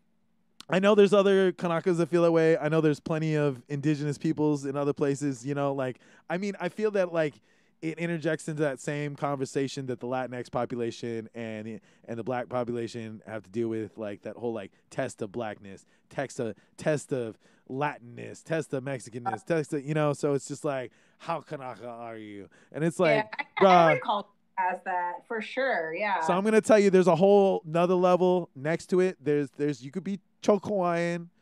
I know there's other Kanakas that feel that way. I know there's plenty of indigenous peoples in other places, you know, like I mean, I feel that like it interjects into that same conversation that the Latinx population and and the black population have to deal with, like that whole like test of blackness, test of test of Latinness, test of Mexicanness, test of, you know. So it's just like, how Kanaka are you? And it's like, yeah, bruh. every culture has that for sure. Yeah. So I'm gonna tell you, there's a whole another level next to it. There's there's you could be choke Hawaiian,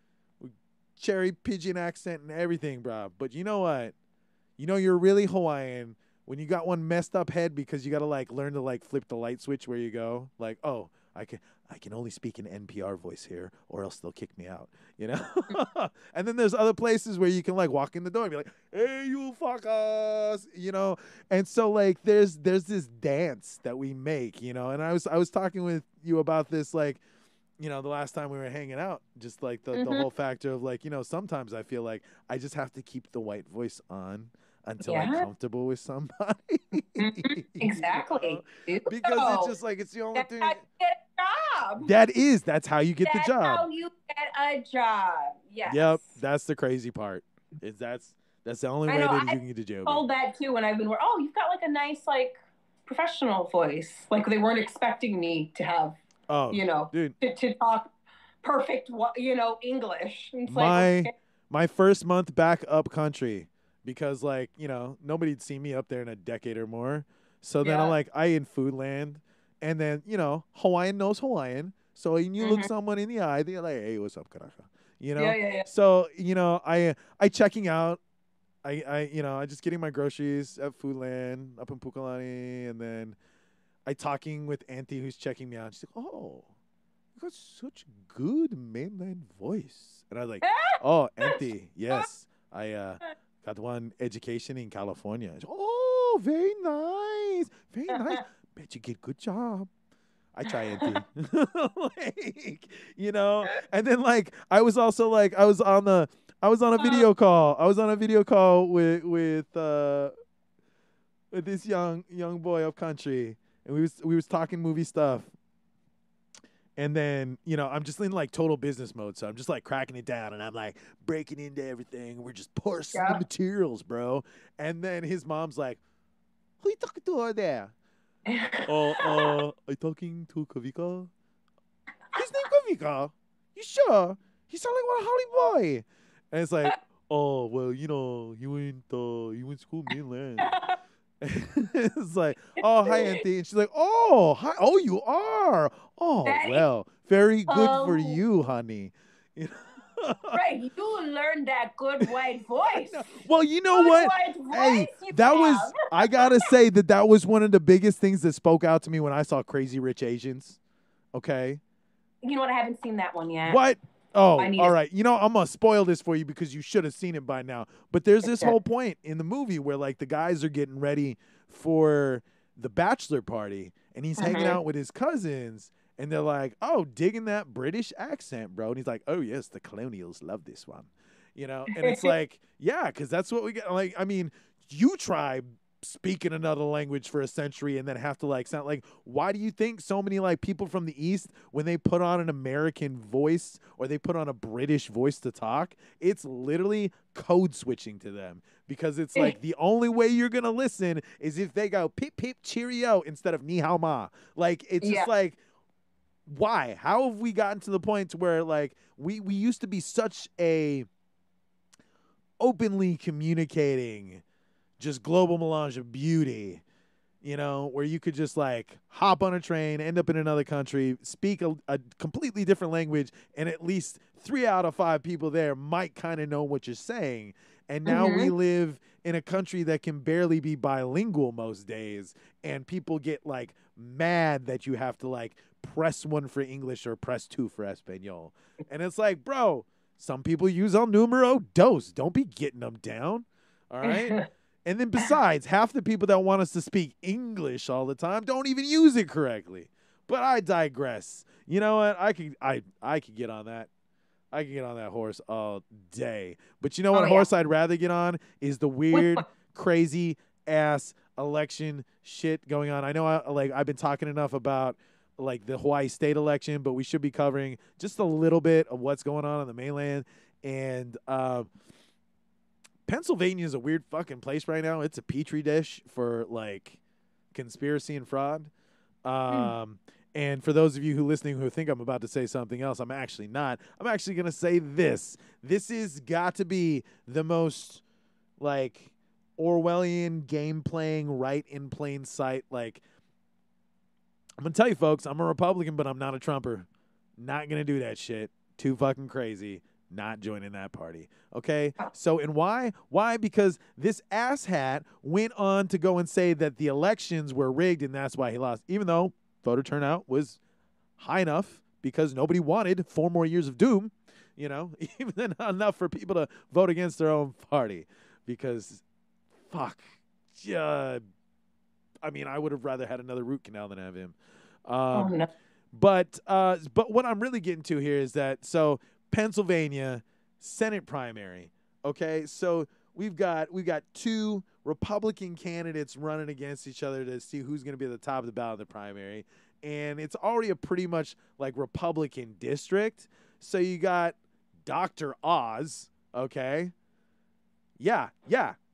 cherry pigeon accent and everything, bruh. But you know what? You know you're really Hawaiian when you got one messed up head because you got to like learn to like flip the light switch where you go. Like, oh, I can I can only speak in N P R voice here or else they'll kick me out, you know? And then there's other places where you can like walk in the door and be like, hey, you fuckers, you know? And so like there's there's this dance that we make, you know? And I was I was talking with you about this like, you know, the last time we were hanging out, just like the, Mm-hmm. the whole factor of like, you know, sometimes I feel like I just have to keep the white voice on until I'm Yeah. comfortable with somebody. Mhm. Exactly. You know? Do Because so. it's just like, it's the only That's thing. how you get a job. That is, that's how you get That's the job. how you get a job. Yes. Yep, that's the crazy part. Is that's that's the only I way know, that I you can get the job. told that too when I've been, oh, you've got like a nice like professional voice. Like they weren't expecting me to have, Oh, you know, dude. to, to talk perfect, you know, English. It's my like, okay. my first month back up country, because like, you know, nobody'd seen me up there in a decade or more. So then Yeah. I'm like, I in Foodland, and then, you know, Hawaiian knows Hawaiian. So when you look Mhm. someone in the eye, they're like, hey, what's up, Karaka? You know? Yeah, yeah, yeah. So, you know, I I checking out. I, I you know, I just getting my groceries at Foodland up in Pukalani, and then I talking with Auntie who's checking me out. She's like, oh, you got such good mainland voice. And I was like, oh, Auntie, yes. I uh, got one education in California. She's, oh, very nice. Very nice. Bet you get good job. I try, Auntie. Like, you know, and then like I was also like I was on the I was on a video call. I was on a video call with with uh with this young young boy up country, and we was we was talking movie stuff. And then, you know, I'm just in like total business mode, so I'm just like cracking it down, and I'm like breaking into everything. We're just parsing Yeah. the materials, bro. And then his mom's like, "Who you talking to over there?" Oh, uh, I talking to Kawika. His name Kawika. You sure? He sound like one Holly boy. And it's like, oh well, you know, you went uh, you went school mainland. It's like, oh hi Auntie, and she's like, oh hi, oh you are. Oh That is well, very good for so- you, honey. You know? Right, you learned that good white voice. Well, you know Good what? white voice Hey, you that was, have. I gotta say that that was one of the biggest things that spoke out to me when I saw Crazy Rich Asians. Okay. You know what? I haven't seen that one yet. What? Oh, I need all to- right. You know, I'm gonna spoil this for you because you should have seen it by now. But there's this Okay. whole point in the movie where like the guys are getting ready for the bachelor party, and he's hanging Mhm. out with his cousins, and they're like, "Oh, digging that British accent, bro." And he's like, "Oh yes, the colonials love this one," you know. And it's like, yeah, because that's what we get. Like, I mean, you try speaking another language for a century and then have to like sound like, why do you think so many like people from the East, when they put on an American voice or they put on a British voice to talk, it's literally code switching to them, because it's like the only way you're gonna listen is if they go pip pip cheerio instead of ni hao ma. Like, it's just Yeah. like, why? How have we gotten to the point to where like we we used to be such a openly communicating, just global melange of beauty, you know, where you could just like hop on a train, end up in another country, speak a, a completely different language, and at least three out of five people there might kind of know what you're saying. And now we live in a country that can barely be bilingual most days, and people get like mad that you have to like press one for English or press two for Espanol. And it's like, bro, some people use el numero dos. Don't be getting them down. All right. And then besides, half the people that want us to speak English all the time don't even use it correctly. But I digress. You know what? I could I I could get on that. I could get on that horse all day. But you know what Oh, yeah. horse I'd rather get on is the weird, one? crazy ass election shit going on. I know I, like I've been talking enough about like the Hawaii state election, but we should be covering just a little bit of what's going on on the mainland. And um Pennsylvania is a weird fucking place right now. It's a petri dish for like conspiracy and fraud. Um, And for those of you who listening who think I'm about to say something else, I'm actually not. I'm actually going to say this. This is got to be the most like Orwellian game playing right in plain sight. Like, I'm going to tell you folks, I'm a Republican, but I'm not a Trumper. Not going to do that shit. Too fucking crazy. Not joining that party. Okay? So, and why? Why? Because this asshat went on to go and say that the elections were rigged and that's why he lost. Even though voter turnout was high enough because nobody wanted four more years of doom, you know, even enough for people to vote against their own party. Because, fuck. Uh, I mean, I would have rather had another root canal than have him. Um, Oh, no. But uh, but what I'm really getting to here is that, so Pennsylvania Senate primary, okay? So we've got we've got two Republican candidates running against each other to see who's going to be at the top of the ballot in the primary, and it's already a pretty much like Republican district. So you got Doctor Oz, okay? Yeah, yeah.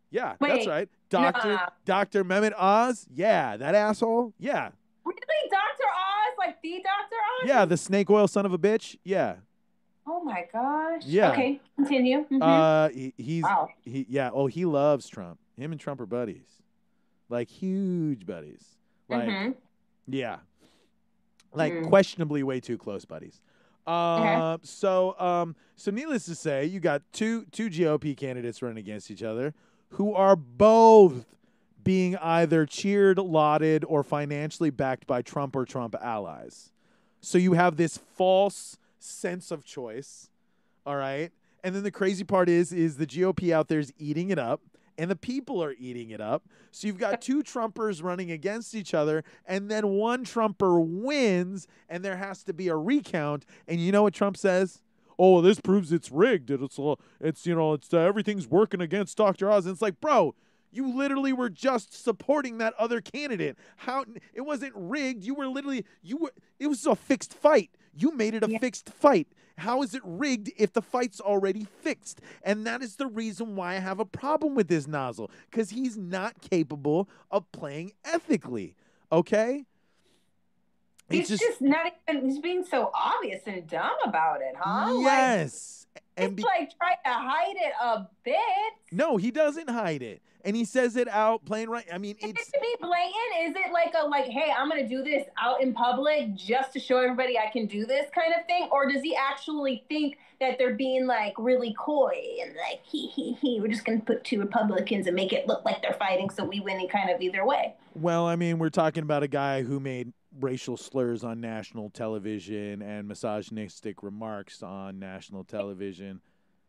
Yeah, Wait, that's right. Doctor nah. Doctor Mehmet Oz. Yeah, that asshole. Yeah. Really? Doctor Oz? Like the Doctor Oz? Yeah, the snake oil son of a bitch. Yeah. Oh my gosh. Yeah. Okay, continue. Mm-hmm. Uh, he, he's Wow. he yeah. Oh, he loves Trump. Him and Trump are buddies, like huge buddies. Like Mm-hmm. yeah, like Mm. questionably way too close buddies. Um, Okay. so um, so needless to say, you got two two G O P candidates running against each other, who are both being either cheered, lauded, or financially backed by Trump or Trump allies. So you have this false sense of choice, all right? And then the crazy part is, is the G O P out there is eating it up, and the people are eating it up. So you've got two Trumpers running against each other, and then one Trumper wins, and there has to be a recount. And you know what Trump says? Oh, this proves it's rigged. It's, it's you know, it's uh, everything's working against Doctor Oz. And it's like, bro, you literally were just supporting that other candidate. How it wasn't rigged. You were literally you were. It was a fixed fight. You made it a Yeah. fixed fight. How is it rigged if the fight's already fixed? And that is the reason why I have a problem with this nozzle, because he's not capable of playing ethically. Okay. He's just, just not even, he's being so obvious and dumb about it, huh? Yes. Like, and it's be, like trying to hide it a bit. no, he doesn't hide it. And he says it out plain right. I mean, Is it's it to be blatant? Is it like a like, hey, I'm gonna do this out in public just to show everybody I can do this kind of thing? Or does he actually think that they're being like really coy and like he he he we're just gonna put two Republicans and make it look like they're fighting so we win in kind of either way? well, I mean, we're talking about a guy who made racial slurs on national television and misogynistic remarks on national television.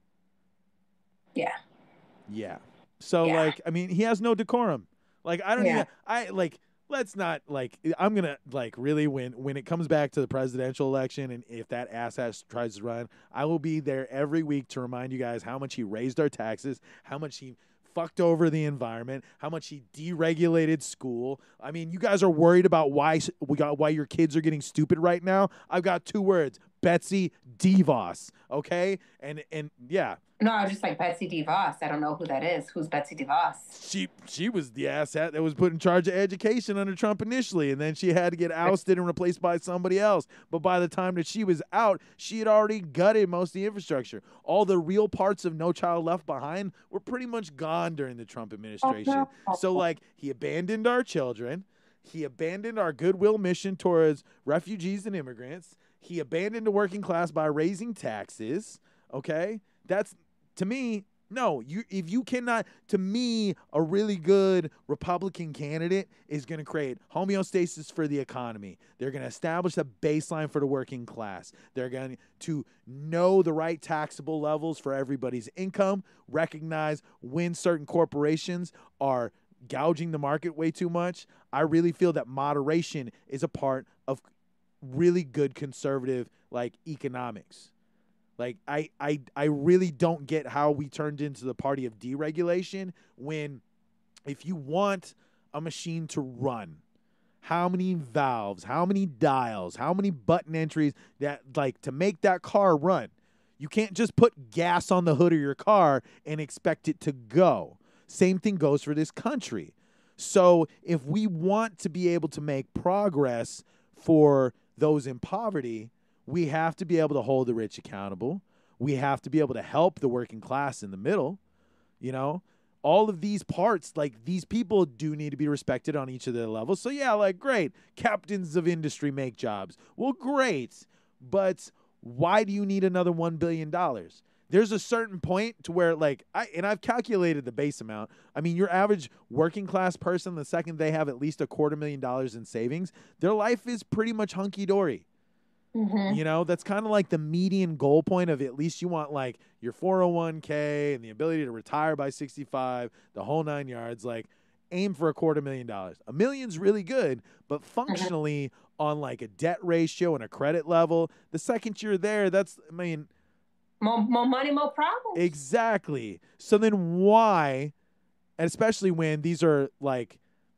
Yeah. Yeah. So Yeah. like, I mean, he has no decorum. Like, I don't Yeah. even, I like, let's not like, I'm going to like really when, when it comes back to the presidential election. And if that ass tries to run, I will be there every week to remind you guys how much he raised our taxes, how much he fucked over the environment, how much he deregulated school. I mean, you guys are worried about why we got, why your kids are getting stupid right now. I've got two words, Betsy DeVos. Okay. And, and yeah. No, I was just like Betsy DeVos. I don't know who that is. Who's Betsy DeVos? She she was the asshat that was put in charge of education under Trump initially, and then she had to get ousted and replaced by somebody else. But by the time that she was out, she had already gutted most of the infrastructure. All the real parts of No Child Left Behind were pretty much gone during the Trump administration. Oh, no. So, like, he abandoned our children. He abandoned our goodwill mission towards refugees and immigrants. He abandoned the working class by raising taxes. Okay? That's... To me, no, you if you cannot, to me, a really good Republican candidate is going to create homeostasis for the economy. They're going to establish a baseline for the working class. They're going to know the right taxable levels for everybody's income, recognize when certain corporations are gouging the market way too much. I really feel that moderation is a part of really good conservative, like, economics. Like, I, I I really don't get how we turned into the party of deregulation when if you want a machine to run, how many valves, how many dials, how many button entries that, like, to make that car run? You can't just put gas on the hood of your car and expect it to go. Same thing goes for this country. So if we want to be able to make progress for those in poverty, we have to be able to hold the rich accountable. We have to be able to help the working class in the middle. You know, all of these parts, like, these people do need to be respected on each of their levels. So yeah, like, great. Captains of industry make jobs. Well, great. But why do you need another one billion dollars? There's a certain point to where, like, I and I've calculated the base amount. I mean, your average working class person, the second they have at least a quarter million dollars in savings, their life is pretty much hunky-dory. Mm-hmm. You know, that's kind of like the median goal point of at least you want, like, your four oh one k and the ability to retire by sixty-five, the whole nine yards. Like, aim for a quarter million dollars. A million's really good, but functionally mm-hmm. on, like, a debt ratio and a credit level, the second you're there, that's, I mean... More, more money, more problems. Exactly. So then why, and especially when these are, like,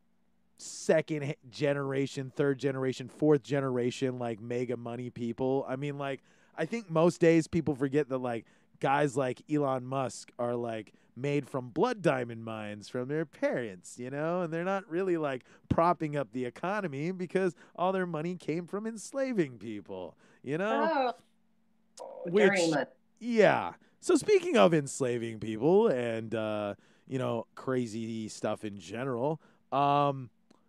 second generation, third generation, fourth generation, like, mega money people. I mean, like, I think most days people forget that, like, guys like Elon Musk are, like, made from blood diamond mines from their parents, you know, and they're not really like propping up the economy because all their money came from enslaving people, you know? Oh, Which, dirty money. yeah. So speaking of enslaving people and, uh, you know, crazy stuff in general, um,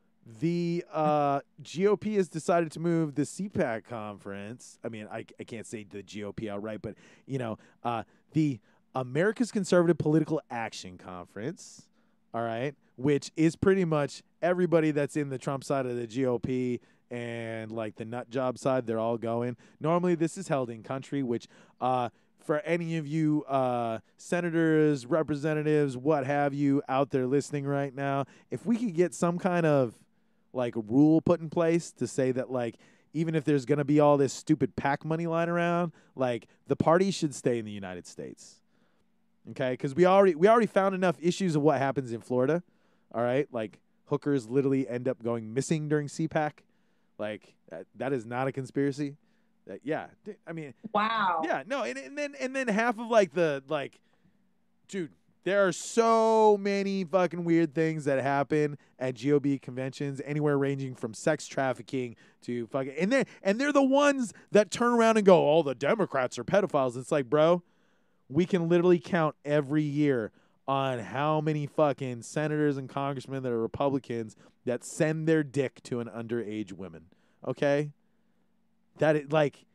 the uh, G O P has decided to move the C PAC conference. I mean, I, I can't say the G O P outright, but, you know, uh, the America's Conservative Political Action Conference, all right, which is pretty much everybody that's in the Trump side of the G O P and, like, the nut job side, they're all going. Normally, this is held in country, which uh, for any of you uh, senators, representatives, what have you out there listening right now, if we could get some kind of like rule put in place to say that like even if there's going to be all this stupid PAC money lying around, like the party should stay in the United States. Okay? Because we already we already found enough issues of what happens in Florida. All right? Like hookers literally end up going missing during C PAC. Like that, that is not a conspiracy. That, yeah. I mean, wow. Yeah, no, and, and then and then half of like the like dude, there are so many fucking weird things that happen at G O P conventions, anywhere ranging from sex trafficking to fucking, and they and they're the ones that turn around and go, "Oh, the Democrats are pedophiles." It's like, bro, we can literally count every year on how many fucking senators and congressmen that are Republicans that send their dick to an underage woman. Okay, that it like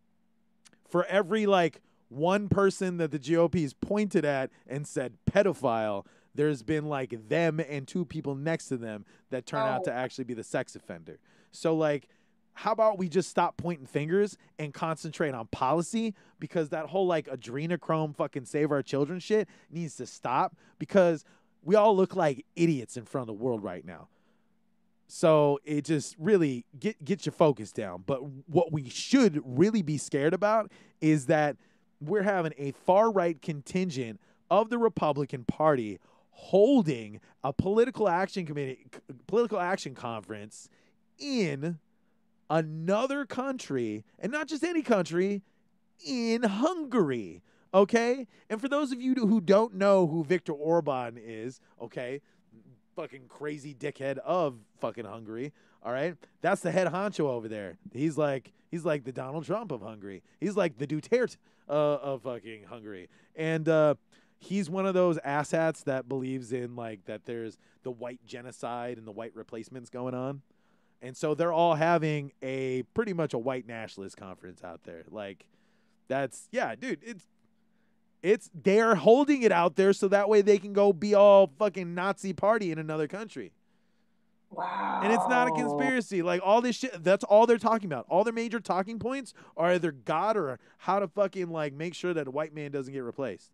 for every like. one person that the G O P's pointed at and said pedophile, there's been like them and two people next to them that turn oh. out to actually be the sex offender. So like, how about we just stop pointing fingers and concentrate on policy? Because that whole like adrenochrome fucking save our children shit needs to stop, because we all look like idiots in front of the world right now. So it just really get, get your focus down. But what we should really be scared about is that we're having a far-right contingent of the Republican Party holding a political action committee, political action conference in another country, and not just any country, in Hungary, okay? And for those of you who don't know who Viktor Orban is, okay, fucking crazy dickhead of fucking Hungary, all right? That's the head honcho over there. He's like, he's like the Donald Trump of Hungary. He's like the Duterte Uh, of fucking Hungary. And uh, he's one of those asshats that believes in like that there's the white genocide and the white replacements going on. And so they're all having a pretty much a white nationalist conference out there. Like that's, yeah, dude, it's, it's, they're holding it out there so that way they can go be all fucking Nazi party in another country. Wow. And it's not a conspiracy. Like, all this shit, that's all they're talking about. All their major talking points are either God or how to fucking, like, make sure that a white man doesn't get replaced.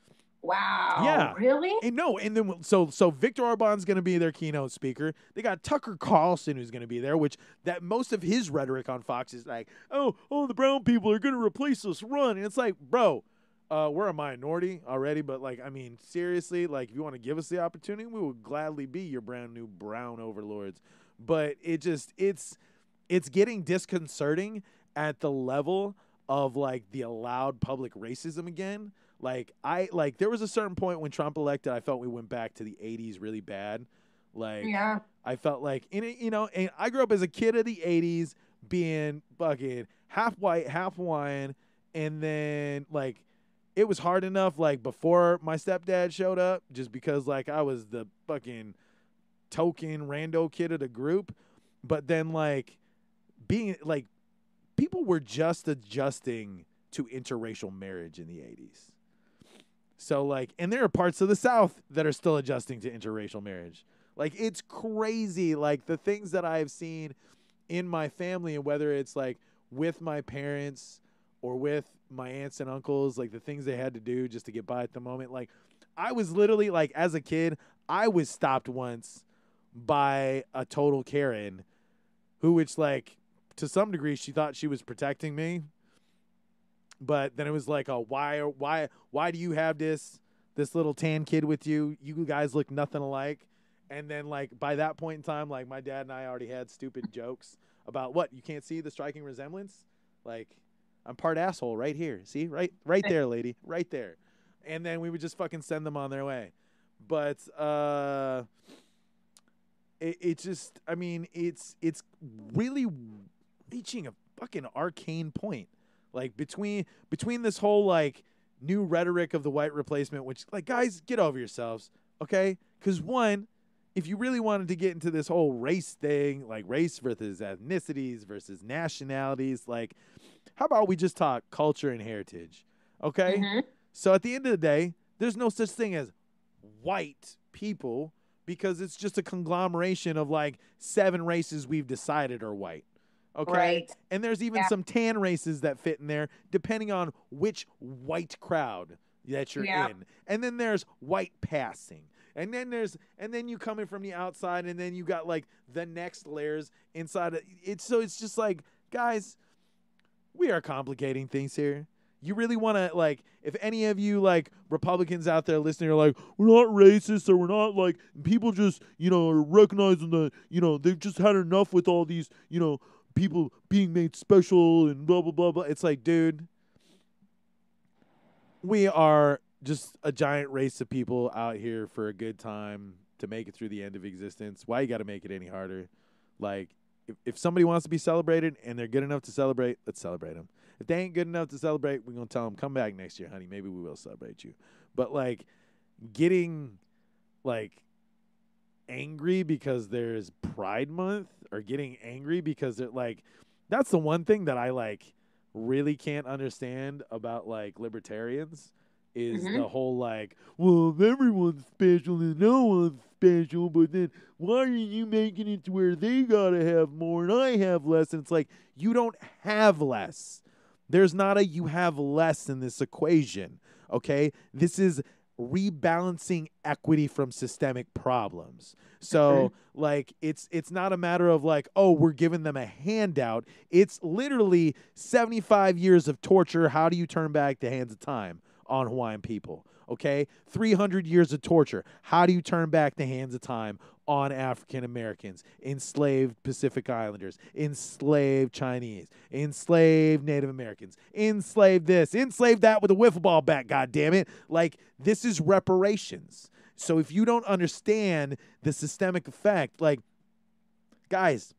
Wow. Yeah. Really? And no, and then, so so Viktor Orban's going to be their keynote speaker. They got Tucker Carlson who's going to be there, which that most of his rhetoric on Fox is like, oh, oh, the brown people are going to replace us, run. And it's like, bro, Uh, we're a minority already, but, like, I mean, seriously, like, if you want to give us the opportunity, we will gladly be your brand new brown overlords. But it just, it's, it's getting disconcerting at the level of, like, the allowed public racism again. Like, I, like, there was a certain point when Trump elected, I felt we went back to the eighties really bad. Like, yeah. I felt like, in it, you know, and I grew up as a kid of the eighties being fucking half white, half Hawaiian, and then, like, it was hard enough, like, before my stepdad showed up, just because, like, I was the fucking token rando kid of the group. But then, like, being, like, people were just adjusting to interracial marriage in the eighties. So, like, and there are parts of the South that are still adjusting to interracial marriage. Like, it's crazy, like, the things that I've seen in my family, and whether it's, like, with my parents or with my aunts and uncles, like the things they had to do just to get by at the moment. Like, I was literally, like, as a kid, I was stopped once by a total Karen who, which, like, to some degree, she thought she was protecting me. But then it was like, oh, why, why, why do you have this, this little tan kid with you? You guys look nothing alike. And then, like, by that point in time, like, my dad and I already had stupid jokes about, what, you can't see the striking resemblance? Like, I'm part asshole right here. See, right, right there, lady, right there. and then we would just fucking send them on their way. But uh, it it just, I mean, it's it's really reaching a fucking arcane point, like between between this whole like new rhetoric of the white replacement, which like guys, get over yourselves, okay? Because one, if you really wanted to get into this whole race thing, like race versus ethnicities versus nationalities, like how about we just talk culture and heritage, okay? Mm-hmm. So at the end of the day, there's no such thing as white people because it's just a conglomeration of like seven races we've decided are white. Okay. Right. And there's even Yeah. some tan races that fit in there depending on which white crowd that you're Yeah. in. And then there's white passing. And then there's and then you come in from the outside and then you got like the next layers inside of it. So it's just like, guys, we are complicating things here. You really want to, like, if any of you, like, Republicans out there listening are like, we're not racist or we're not, like, people just, you know, are recognizing that, you know, they've just had enough with all these, you know, people being made special and blah, blah, blah, blah. It's like, dude, we are just a giant race of people out here for a good time to make it through the end of existence. Why you got to make it any harder? Like, if, if somebody wants to be celebrated and they're good enough to celebrate, let's celebrate them. If they ain't good enough to celebrate, we're going to tell them, come back next year, honey. Maybe we will celebrate you. But, like, getting, like, angry because there's Pride Month or getting angry because they're, like, that's the one thing that I, like, really can't understand about, like, libertarians is Mhm. the whole, like, well, if everyone's special and no one's special, but then why are you making it to where they got to have more and I have less? And it's like, you don't have less. There's not a you have less in this equation, okay? This is rebalancing equity from systemic problems. So, like, it's it's not a matter of like, oh, we're giving them a handout. It's literally seventy-five years of torture. How do you turn back the hands of time on Hawaiian people, okay? three hundred years of torture. How do you turn back the hands of time on African Americans, enslaved Pacific Islanders, enslaved Chinese, enslaved Native Americans, enslaved this, enslaved that with a wiffle ball bat, God damn it. Like, this is reparations. So if you don't understand the systemic effect, like, guys,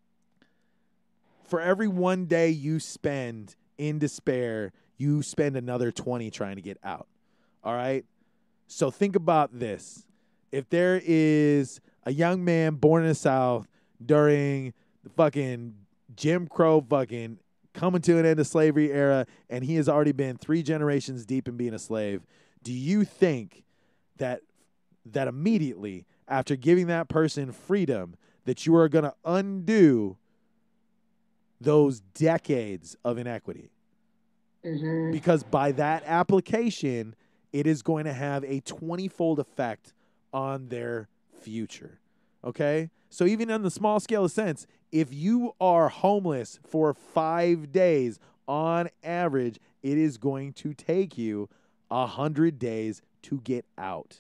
for every one day you spend in despair, you spend another twenty trying to get out. All right? So think about this. If there is a young man born in the South during the fucking Jim Crow fucking coming to an end of slavery era, and he has already been three generations deep in being a slave, do you think that that immediately after giving that person freedom that you are going to undo those decades of inequity? Mhm. Because by that application, it is going to have a twenty-fold effect on their future, okay? So even in the small scale of sense, if you are homeless for five days, on average, it is going to take you one hundred days to get out.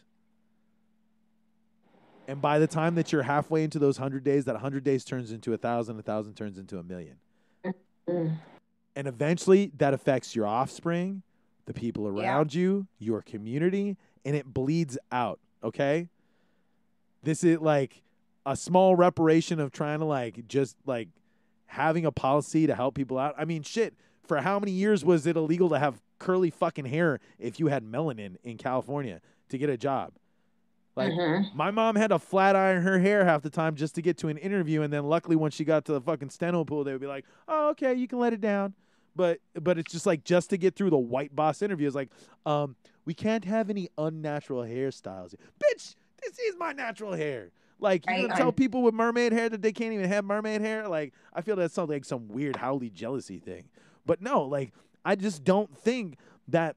And by the time that you're halfway into those one hundred days, that one hundred days turns into one thousand, one thousand turns into a million. Mm. And eventually that affects your offspring, the people around you, your community, and it bleeds out, okay? This is like a small reparation of trying to like just like having a policy to help people out. I mean, shit, for how many years was it illegal to have curly fucking hair if you had melanin in California to get a job? Like, Mhm. my mom had to flat iron her hair half the time just to get to an interview, and then luckily when she got to the fucking steno pool, they would be like, oh, okay, you can let it down. But but it's just like just to get through the white boss interview. It's like, um, we can't have any unnatural hairstyles. Bitch, this is my natural hair. Like, you Right, gonna tell right. people with mermaid hair that they can't even have mermaid hair? Like, I feel that sounds like some weird howly jealousy thing. But no, like, I just don't think that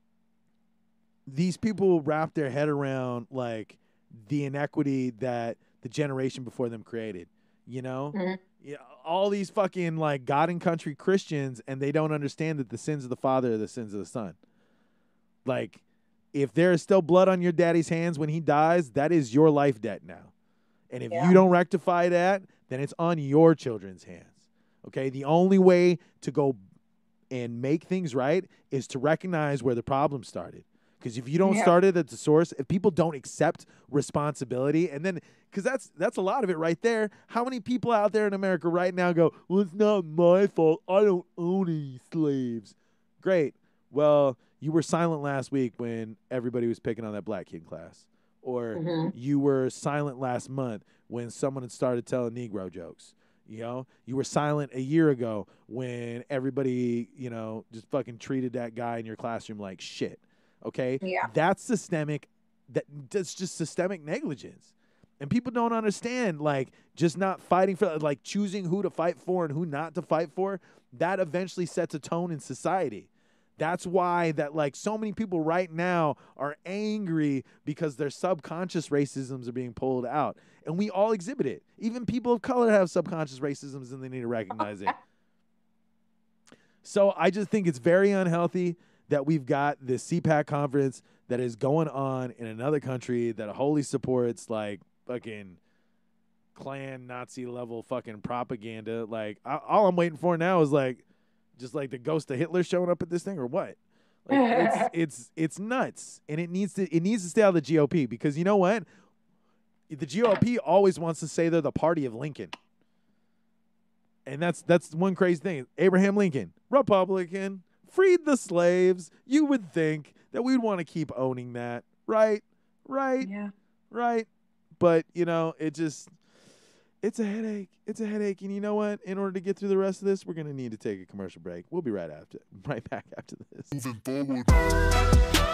these people will wrap their head around, like, the inequity that the generation before them created, you know? Mhm. Yeah, all these fucking, like, God and country Christians, and they don't understand that the sins of the father are the sins of the son. Like, if there is still blood on your daddy's hands when he dies, that is your life debt now. And if Yeah. you don't rectify that, then it's on your children's hands. Okay? The only way to go and make things right is to recognize where the problem started. Because if you don't Yeah. start it at the source, if people don't accept responsibility, and then because that's that's a lot of it right there. How many people out there in America right now go, well, it's not my fault. I don't own any slaves. Great. Well, you were silent last week when everybody was picking on that black kid class. Or Mhm. you were silent last month when someone had started telling Negro jokes. You know, you were silent a year ago when everybody, you know, just fucking treated that guy in your classroom like shit. Okay? Yeah. That's systemic. That, that's just systemic negligence. And people don't understand, like, just not fighting for, like, choosing who to fight for and who not to fight for. That eventually sets a tone in society. That's why that, like, so many people right now are angry because their subconscious racisms are being pulled out. And we all exhibit it. Even people of color have subconscious racisms and they need to recognize it. So I just think it's very unhealthy that we've got this C PAC conference that is going on in another country that wholly supports, like, fucking Klan Nazi level fucking propaganda. Like, I, all I'm waiting for now is, like, just like the ghost of Hitler showing up at this thing or what? Like, it's it's it's nuts, and it needs to it needs to stay out of the G O P, because you know what? The G O P always wants to say they're the party of Lincoln, and that's that's one crazy thing. Abraham Lincoln, Republican, freed the slaves. You would think that we'd want to keep owning that, right? Right? Yeah. Right? But you know, it just. It's a headache. It's a headache. And you know what? In order to get through the rest of this, we're going to need to take a commercial break. We'll be right after, right back after this. Moving forward.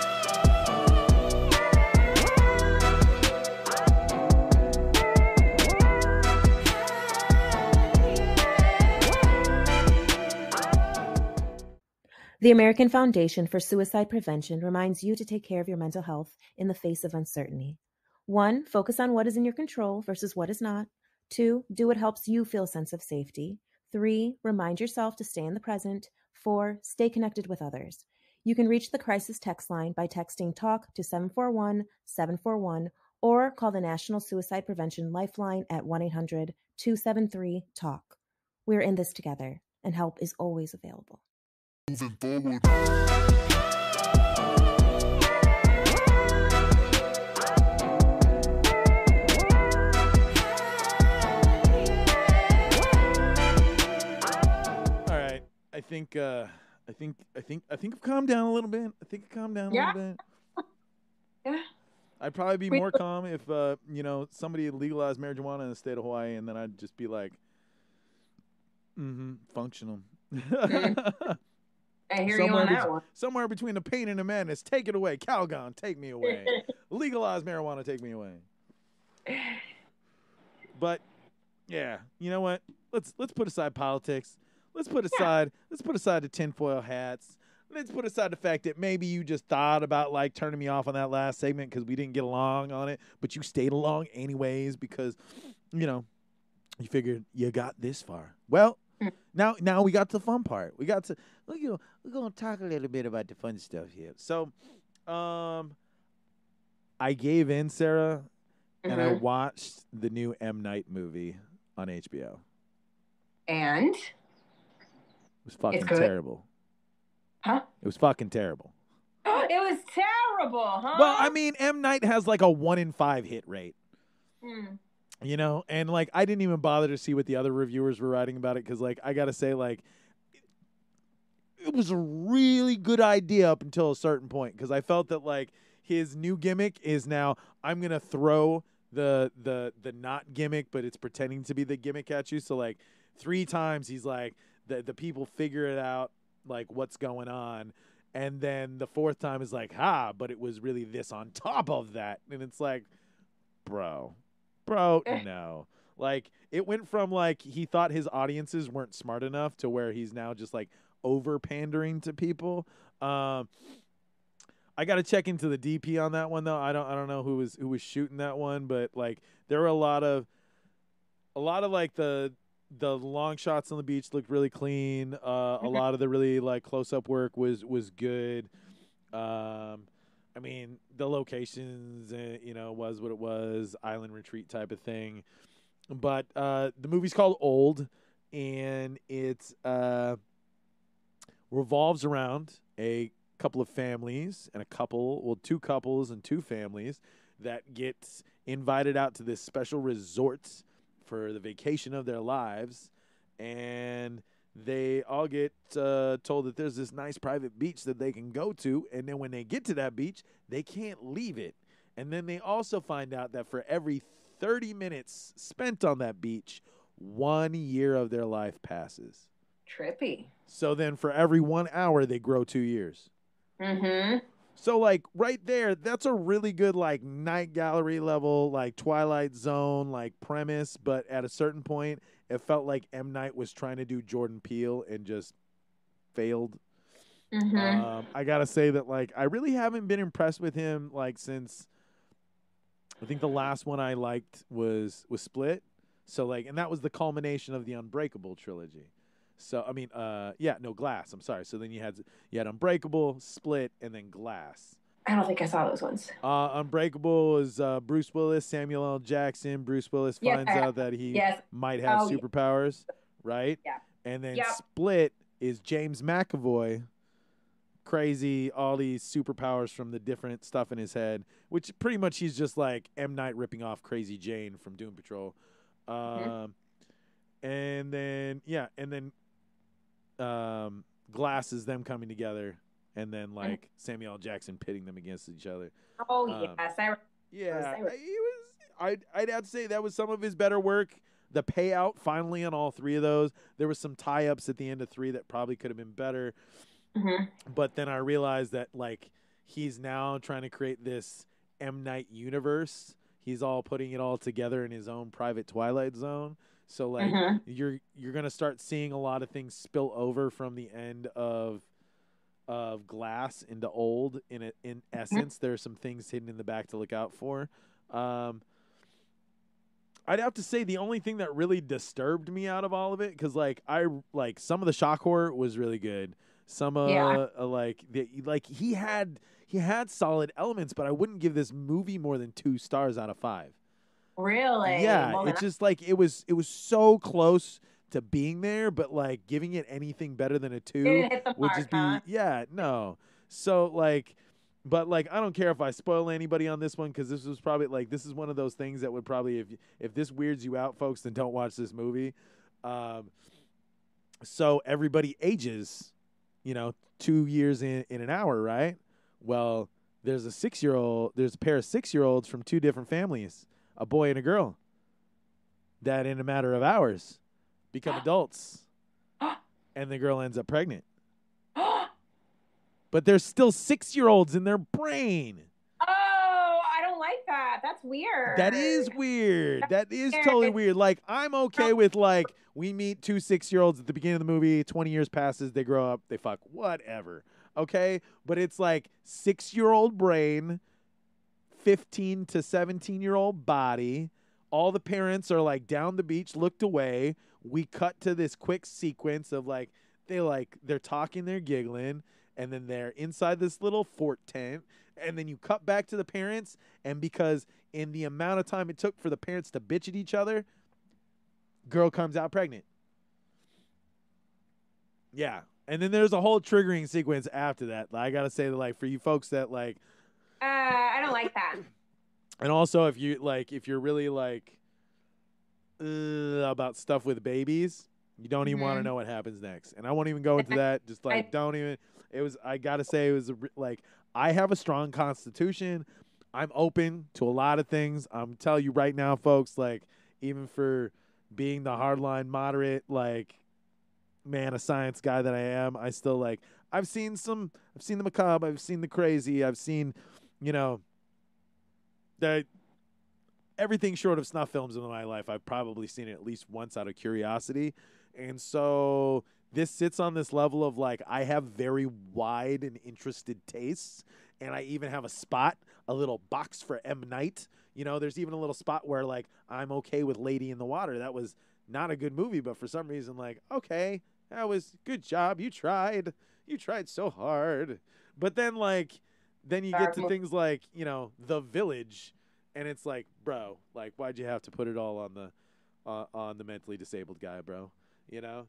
The American Foundation for Suicide Prevention reminds you to take care of your mental health in the face of uncertainty. One, focus on what is in your control versus what is not. Two, do what helps you feel a sense of safety. Three, remind yourself to stay in the present. Four, stay connected with others. You can reach the crisis text line by texting TALK to seven four one, seven four one or call the National Suicide Prevention Lifeline at one eight hundred, two seven three, TALK. We're in this together, and help is always available. Moving forward. I think, uh, I think, I think, I think I've calmed down a little bit. I think I've calmed down a Yeah. little bit. Yeah. I'd probably be We- more calm if, uh, you know, somebody legalized marijuana in the state of Hawaii, and then I'd just be like, mm-hmm, functional. I hear somewhere, you on that bet- one. somewhere between the pain and the madness. Take it away. Calgon, take me away. Legalize marijuana, take me away. But, yeah, you know what? Let's let's put aside politics. Let's put aside let's put aside the tinfoil hats. Let's put aside the fact that maybe you just thought about, like, turning me off on that last segment because we didn't get along on it, but you stayed along anyways because, you know, you figured you got this far. Well, now now we got to the fun part. We got to we're gonna, we're gonna talk a little bit about the fun stuff here. So, um, I gave in, Sarah, and I Mhm. watched the new M. Night movie on H B O. And? It was fucking good? terrible. Huh? It was fucking terrible. It was terrible, huh? Well, I mean, M. Night has like a one in five hit rate, Mm. you know? And, like, I didn't even bother to see what the other reviewers were writing about it because, like, I got to say, like, it was a really good idea up until a certain point because I felt that, like, his new gimmick is now I'm going to throw the, the, the not gimmick, but it's pretending to be the gimmick at you. So, like, three times he's like, the, the people figure it out, like, what's going on. And then the fourth time is like, ha, but it was really this on top of that. And it's like, bro, bro, no. Like, it went from, like, he thought his audiences weren't smart enough to where he's now just, like, over pandering to people. Um, I got to check into the D P on that one, though. I don't I don't know who was who was shooting that one, but, like, there were a lot of, a lot of, like, the, the long shots on the beach looked really clean. Uh, a lot of the really, like, close-up work was was good. Um, I mean, the locations, uh, you know, was what it was, island retreat type of thing. But uh, the movie's called Old, and it uh, revolves around a couple of families and a couple, well, two couples and two families that get invited out to this special resort for the vacation of their lives, and they all get uh, told that there's this nice private beach that they can go to, and then when they get to that beach, they can't leave it. And then they also find out that for every thirty minutes spent on that beach, one year of their life passes. Trippy. So then for every one hour, they grow two years. Mm-hmm. So, like, right there, that's a really good, like, night gallery level, like, Twilight Zone, like, premise. But at a certain point, it felt like M. Night was trying to do Jordan Peele and just failed. Mm-hmm. Um, I got to say that, like, I really haven't been impressed with him, like, since I think the last one I liked was, was Split. So, like, and that was the culmination of the Unbreakable trilogy. So, I mean, uh, yeah, no, Glass. I'm sorry. So then you had you had Unbreakable, Split, and then Glass. I don't think I saw those ones. Uh, Unbreakable is uh, Bruce Willis, Samuel L. Jackson. Bruce Willis Yes, finds I- out that he yes. might have Oh, yeah. superpowers, right? Yeah. And then Yep. Split is James McAvoy, crazy, all these superpowers from the different stuff in his head, which pretty much he's just like M. Night ripping off Crazy Jane from Doom Patrol. Um, Mm-hmm. And then, yeah, and then um, Glass is them coming together, and then, like, mm-hmm. Samuel L. Jackson pitting them against each other. Oh, um, yes. I Yeah, I was- he was. I'd I'd have to say that was some of his better work. The payout finally on all three of those. There was some tie-ups at the end of three that probably could have been better. Mm-hmm. But then I realized that, like, he's now trying to create this M. Night universe. He's all putting it all together in his own private Twilight Zone. So, like, Mhm. you're you're gonna start seeing a lot of things spill over from the end of of Glass into Old. In a, in essence, there are some things hidden in the back to look out for. Um, I'd have to say the only thing that really disturbed me out of all of it, because like I like some of the shock horror was really good. Some uh, Yeah. uh like the, like he had he had solid elements, but I wouldn't give this movie more than two stars out of five. Really? Yeah, Well, it's then just like it was it was so close to being there, but like giving it anything better than a two didn't hit the would mark, just be huh? yeah, no. So like, but like I don't care if I spoil anybody on this one, because this was probably like this is one of those things that would probably if if this weirds you out, folks, then don't watch this movie. Um, so everybody ages, you know, two years in in an hour, right? Well, there's a six year old, there's a pair of six year olds from two different families, a boy and a girl, that in a matter of hours become adults, and the girl ends up pregnant. But there's still six-year-olds in their brain. Oh, I don't like that. That's weird. That is weird. That is weird. totally weird. Like, I'm okay with, like, we meet two six-year-olds at the beginning of the movie, twenty years passes, they grow up, they fuck, whatever. Okay? But it's like six-year-old brain, fifteen to seventeen-year-old body. All the parents are, like, down the beach, looked away. We cut to this quick sequence of, like, they, like, they're talking, they're giggling, and then they're inside this little fort tent, and then you cut back to the parents, and because in the amount of time it took for the parents to bitch at each other, girl comes out pregnant. Yeah. And then there's a whole triggering sequence after that. I gotta say that, like, for you folks that, like, Uh, I don't like that. and also if you, like, if you're really, like, uh, about stuff with babies, you don't even want to Mhm. know what happens next. And I won't even go into that. Just, like, I- don't even. It was, I got to say, it was, a, re- like, I have a strong constitution. I'm open to a lot of things. I'm telling you right now, folks, like, even for being the hardline moderate, like, man of science guy that I am, I still, like, I've seen some, I've seen the macabre, I've seen the crazy, I've seen, you know, the everything short of snuff films in my life. I've probably seen it at least once out of curiosity. And so this sits on this level of, like, I have very wide and interested tastes, and I even have a spot, a little box for M. Night. You know, there's even a little spot where, like, I'm okay with Lady in the Water. That was not a good movie, but for some reason, like, okay, that was good job. You tried. You tried so hard. But then, like, then you get to things like, you know, The Village, and it's like, bro, like, why'd you have to put it all on the uh, on the mentally disabled guy, bro? You know?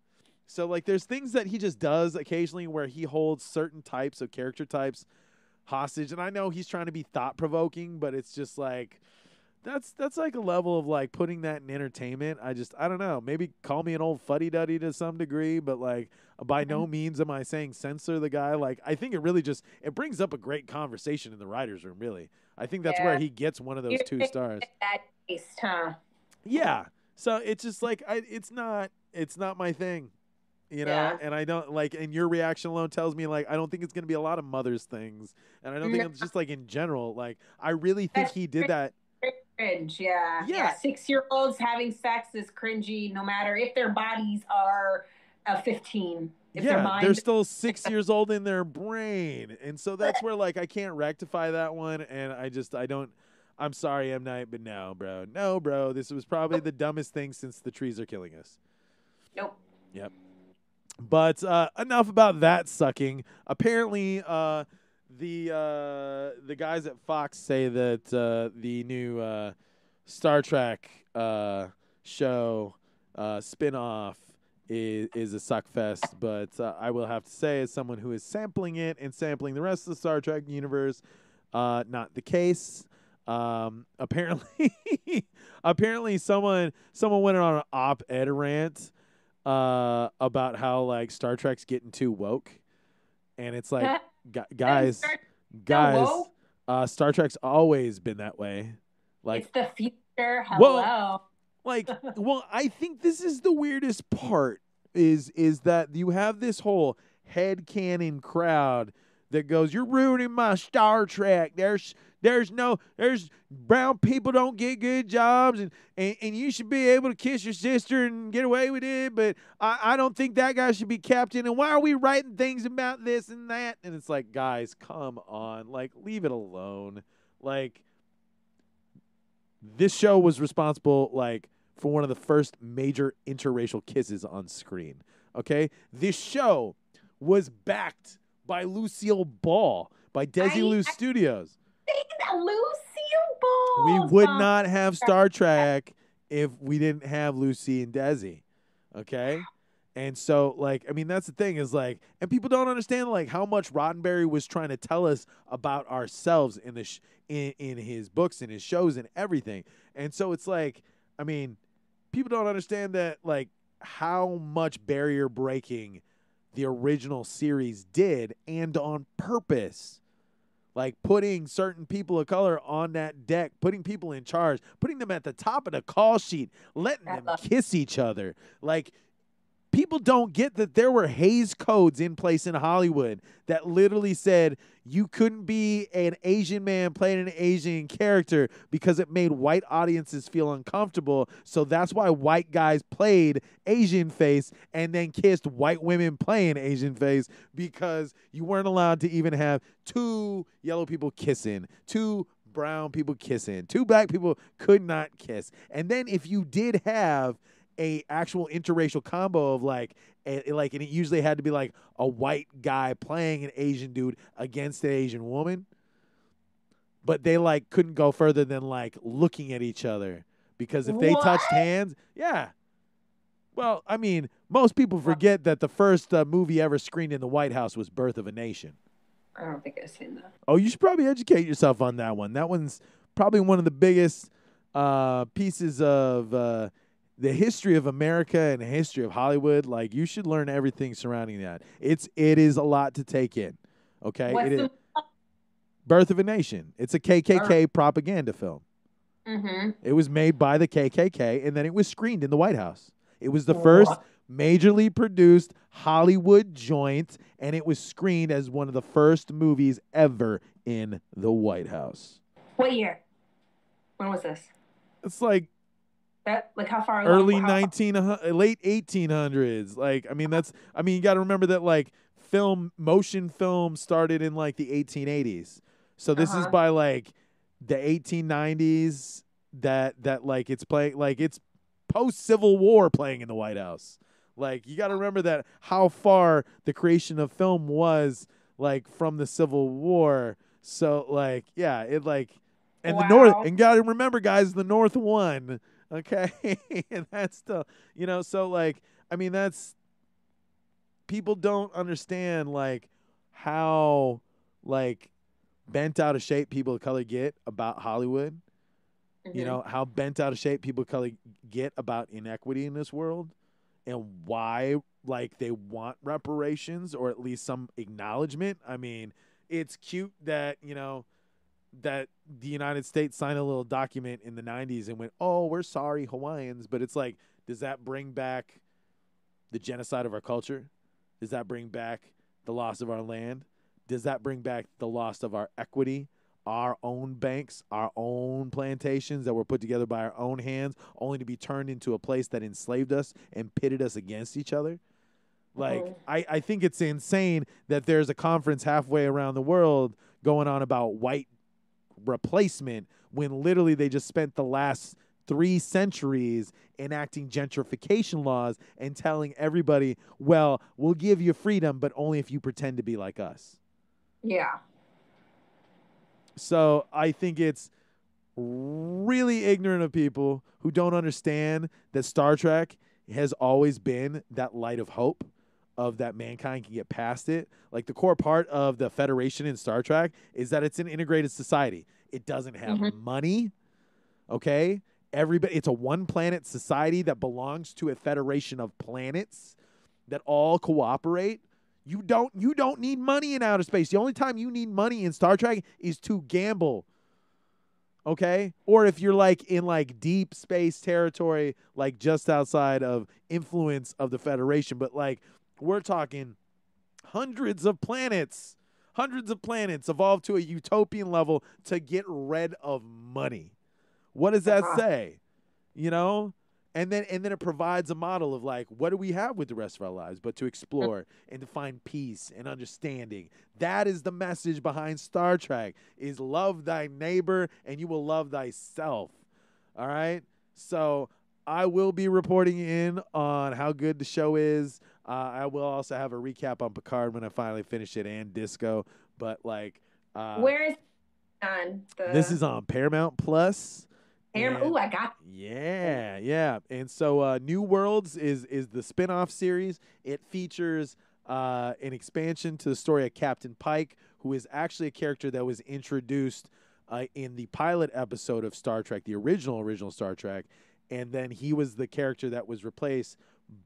So like there's things that he just does occasionally where he holds certain types of character types hostage, and I know he's trying to be thought provoking, but it's just like that's that's like a level of like putting that in entertainment. I just I don't know. Maybe call me an old fuddy duddy to some degree, but like by no means am I saying censor the guy. Like I think it really just it brings up a great conversation in the writers' room. Really, I think that's Yeah. where he gets one of those You're two taking stars. That taste, huh? Yeah. So it's just like I it's not it's not my thing. You know, Yeah. and I don't like, and your reaction alone tells me like I don't think it's going to be a lot of Mother's things, and I don't think No. it's just like in general. Like I really think That's he did that. Cringe, yeah. Yeah. Six-year-olds having sex is cringy, no matter if their bodies are uh, fifteen. If their Yeah, mind they're still six years old in their brain, and so that's where like I can't rectify that one, and I just I don't. I'm sorry, M Night, but no, bro, no, bro. This was probably the dumbest thing since the trees are killing us. Nope. Yep. But uh, enough about that sucking. Apparently, uh, the uh, the guys at Fox say that uh, the new uh, Star Trek uh, show uh, spinoff is is a suck fest. But uh, I will have to say, as someone who is sampling it and sampling the rest of the Star Trek universe, uh, not the case. Um, apparently, apparently, someone someone went on an op-ed rant. Uh, about how like Star Trek's getting too woke, and it's like, gu- guys, guys, woke? uh, Star Trek's always been that way. Like, It's the future. Hello. well, like, well, I think this is the weirdest part is is that you have this whole headcanon crowd that goes, "You're ruining my Star Trek. There's there's no there's brown people don't get good jobs, and, and, and you should be able to kiss your sister and get away with it, but I, I don't think that guy should be captain, and why are we writing things about this and that?" And it's like, guys, come on, like, leave it alone. Like, this show was responsible, like, for one of the first major interracial kisses on screen, okay? This show was backed by Lucille Ball, by Desilu I- Studios. That Lucille Ball. We would song. not have Star Trek if we didn't have Lucy and Desi, okay? And so, like, I mean, that's the thing is, like, and people don't understand, like, how much Roddenberry was trying to tell us about ourselves in the sh- in, in his books and his shows and everything. And so it's like, I mean, people don't understand that, like, how much barrier breaking the original series did, and on purpose. Like putting certain people of color on that deck, putting people in charge, putting them at the top of the call sheet, letting them kiss each other. Like, people don't get that there were Hays codes in place in Hollywood that literally said you couldn't be an Asian man playing an Asian character because it made white audiences feel uncomfortable. So that's why white guys played Asian face and then kissed white women playing Asian face, because you weren't allowed to even have two yellow people kissing, two brown people kissing, two black people could not kiss. And then if you did have a actual interracial combo of like a, like and it usually had to be like a white guy playing an Asian dude against an Asian woman, but they like couldn't go further than like looking at each other, because if they What? touched hands, yeah. Well, I mean, most people forget that the first uh, movie ever screened in the White House was Birth of a Nation. I don't think I've seen that. Oh, you should probably educate yourself on that one. That one's probably one of the biggest uh, pieces of uh, the history of America and the history of Hollywood. Like, you should learn everything surrounding that. It's it is a lot to take in. Okay, What's it is the- Birth of a Nation. It's a K K K propaganda film. Mm-hmm. It was made by the K K K, and then it was screened in the White House. It was the first majorly produced Hollywood joint, and it was screened as one of the first movies ever in the White House. What year? When was this? It's like That like how far? early how, nineteen, late eighteen hundreds. Like, I mean, that's, I mean, you got to remember that like film, motion film started in like the eighteen eighties. So this is Uh-huh. by like the eighteen nineties that, that like it's playing, like it's post Civil War playing in the White House. Like, you got to remember that how far the creation of film was like from the Civil War. So like, yeah, it like, and the Wow. North, and got to remember, guys, the North won. Okay. And that's the, you know, so like, I mean, that's, people don't understand like how like bent out of shape people of color get about Hollywood. Mm-hmm. You know, how bent out of shape people of color get about inequity in this world, and why like they want reparations or at least some acknowledgement. I mean, it's cute that, you know, that the United States signed a little document in the nineties and went, "Oh, we're sorry, Hawaiians," but it's like, does that bring back the genocide of our culture? Does that bring back the loss of our land? Does that bring back the loss of our equity, our own banks, our own plantations that were put together by our own hands, only to be turned into a place that enslaved us and pitted us against each other? Like, Mhm. I, I think it's insane that there's a conference halfway around the world going on about white replacement when literally they just spent the last three centuries enacting gentrification laws and telling everybody, well, we'll give you freedom, but only if you pretend to be like us. Yeah. So I think it's really ignorant of people who don't understand that Star Trek has always been that light of hope of that mankind can get past it. Like the core part of the Federation in Star Trek is that it's an integrated society. It doesn't have Mhm. money. Okay? Everybody, it's a one planet society that belongs to a federation of planets that all cooperate. You don't you don't need money in outer space. The only time you need money in Star Trek is to gamble. Okay? Or if you're like in like deep space territory, like just outside of influence of the Federation. But like we're talking hundreds of planets, hundreds of planets evolved to a utopian level to get rid of money. What does that Uh-huh. say? You know? And then and then it provides a model of like, what do we have with the rest of our lives but to explore and to find peace and understanding. That is the message behind Star Trek, is love thy neighbor and you will love thyself. All right? So I will be reporting in on how good the show is. Uh, I will also have a recap on Picard when I finally finish it, and Disco. But like, uh, Where is it on the this is on Paramount Plus. Param- and- Ooh, I got Yeah, yeah. And so uh, New Worlds is is the spin-off series. It features uh, an expansion to the story of Captain Pike, who is actually a character that was introduced uh, in the pilot episode of Star Trek, the original original Star Trek, and then he was the character that was replaced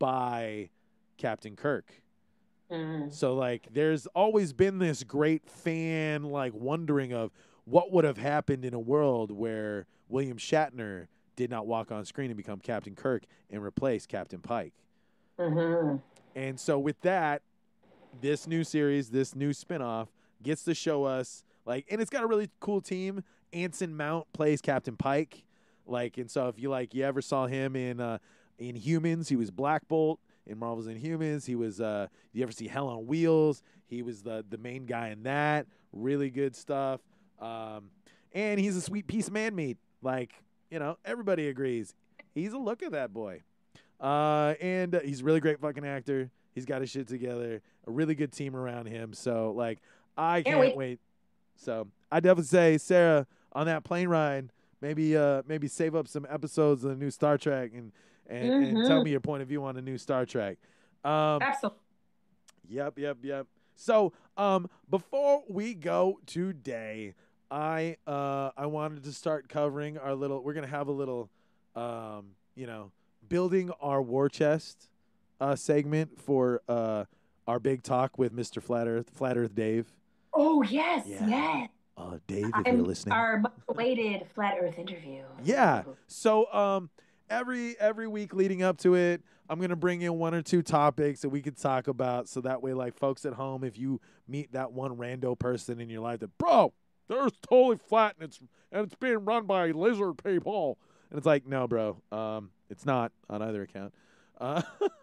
by Captain Kirk. Mm. So like there's always been this great fan like wondering of what would have happened in a world where William Shatner did not walk on screen and become Captain Kirk and replace Captain Pike. Mm-hmm. And so with that, this new series, this new spinoff gets to show us like, and it's got a really cool team. Anson Mount plays Captain Pike. Like, and so if you like, you ever saw him in uh, in Humans, he was Black Bolt. In Marvel's Inhumans, he was. Uh, you ever see Hell on Wheels? He was the the main guy in that. Really good stuff. Um, and he's a sweet piece of man meat. Like, you know, everybody agrees. He's a look at that boy. Uh, and uh, he's a really great fucking actor. He's got his shit together. A really good team around him. So like, I can't wait. wait. So I definitely say, Sarah, on that plane ride, maybe uh maybe save up some episodes of the new Star Trek and. And, and Mhm. tell me your point of view on the new Star Trek. Um, Absolutely. Yep, yep, yep. So, um, before we go today, I uh, I wanted to start covering our little. We're gonna have a little, um, you know, building our war chest uh, segment for uh, our big talk with Mister Flat Earth, Flat Earth Dave. Oh yes, Yeah. yes. Uh, Dave, if I'm you're listening. Our much awaited flat Earth interview. Yeah. So um every every week leading up to it, I'm gonna bring in one or two topics that we could talk about. So that way, like folks at home, if you meet that one rando person in your life that, bro, there's totally flat and it's and it's being run by lizard people. And it's like, no, bro, um, it's not on either account. Uh,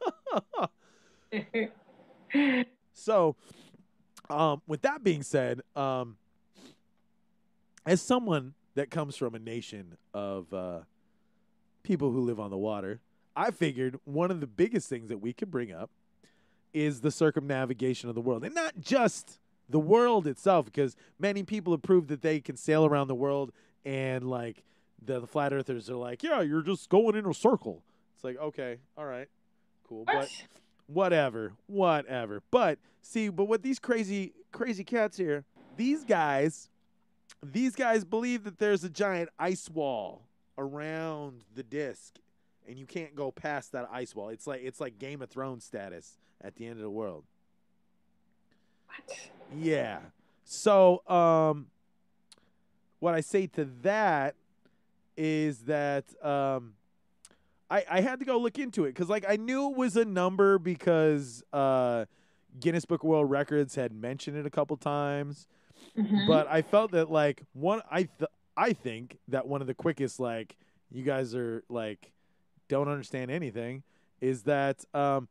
so um with that being said, um as someone that comes from a nation of uh people who live on the water, I figured one of the biggest things that we could bring up is the circumnavigation of the world. And not just the world itself, because many people have proved that they can sail around the world, and like the, the flat earthers are like, yeah, you're just going in a circle. It's like, okay, all right, cool. What? But whatever, whatever. But see, but what these crazy, crazy cats here, these guys, these guys believe that there's a giant ice wall around the disk, and you can't go past that ice wall. It's like it's like Game of Thrones status at the end of the world. What? Yeah. So, um, what I say to that is that um, I I had to go look into it because like I knew it was a number because uh, Guinness Book of World Records had mentioned it a couple times, Mhm. but I felt that like one I th- I think that one of the quickest like you guys are like don't understand anything is that um,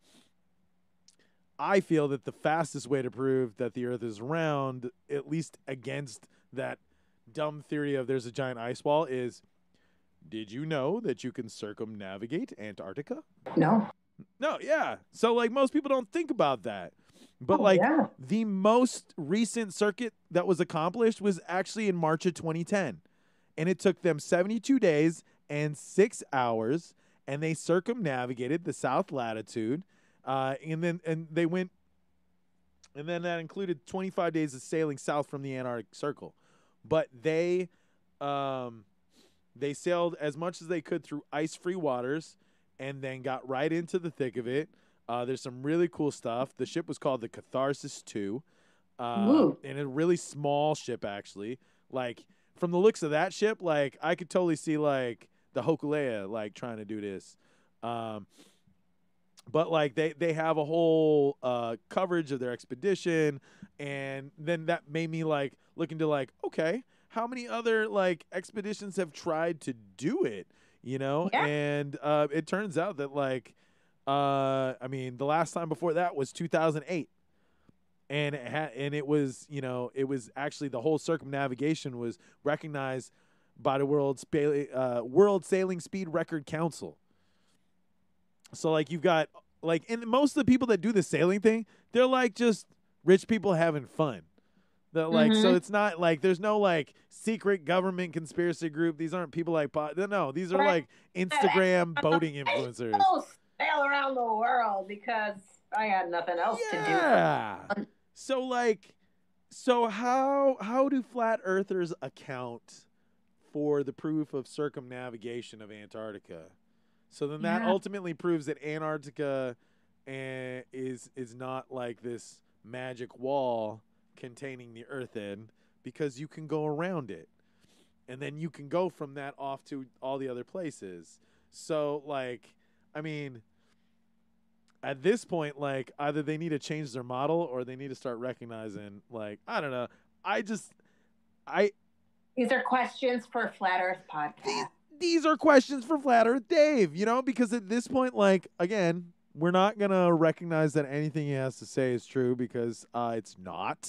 I feel that the fastest way to prove that the Earth is round, at least against that dumb theory of there's a giant ice wall, is did you know that you can circumnavigate Antarctica? No. No, yeah. So, like, most people don't think about that. But, Oh, like, yeah. the most recent circuit that was accomplished was actually in March of twenty ten. And it took them seventy-two days and six hours, and they circumnavigated the south latitude. Uh, and then and they went, and then that included twenty-five days of sailing south from the Antarctic Circle. But they, um, they sailed as much as they could through ice-free waters, and then got right into the thick of it. Uh, there's some really cool stuff. The ship was called the Catharsis two, uh, Ooh. and a really small ship actually. Like from the looks of that ship, like I could totally see like the Hokulea like trying to do this. Um, But like they, they have a whole uh, coverage of their expedition, and then that made me like look into like, okay, how many other like expeditions have tried to do it, you know? Yeah. And uh, it turns out that like, uh, I mean, the last time before that was two thousand eight, and it ha- and it was you know it was actually the whole circumnavigation was recognized by the World Spa- uh, World Sailing Speed Record Council. So like you've got like and most of the people that do the sailing thing, they're like just rich people having fun. That like so Mhm. it's not like there's no like secret government conspiracy group. These aren't people like po- no, these are like Instagram boating influencers. I still sail around the world because I had nothing else to do. Yeah. So like so how how do flat earthers account for the proof of circumnavigation of Antarctica? So then that Yeah. ultimately proves that Antarctica uh, is is not like this magic wall containing the Earth in, because you can go around it, and then you can go from that off to all the other places. So like, I mean, at this point, like either they need to change their model or they need to start recognizing, like I don't know. I just I These are questions for Flat Earth Podcast. these are questions for Flat Earth Dave, you know, because at this point, like, again, we're not going to recognize that anything he has to say is true because uh, it's not.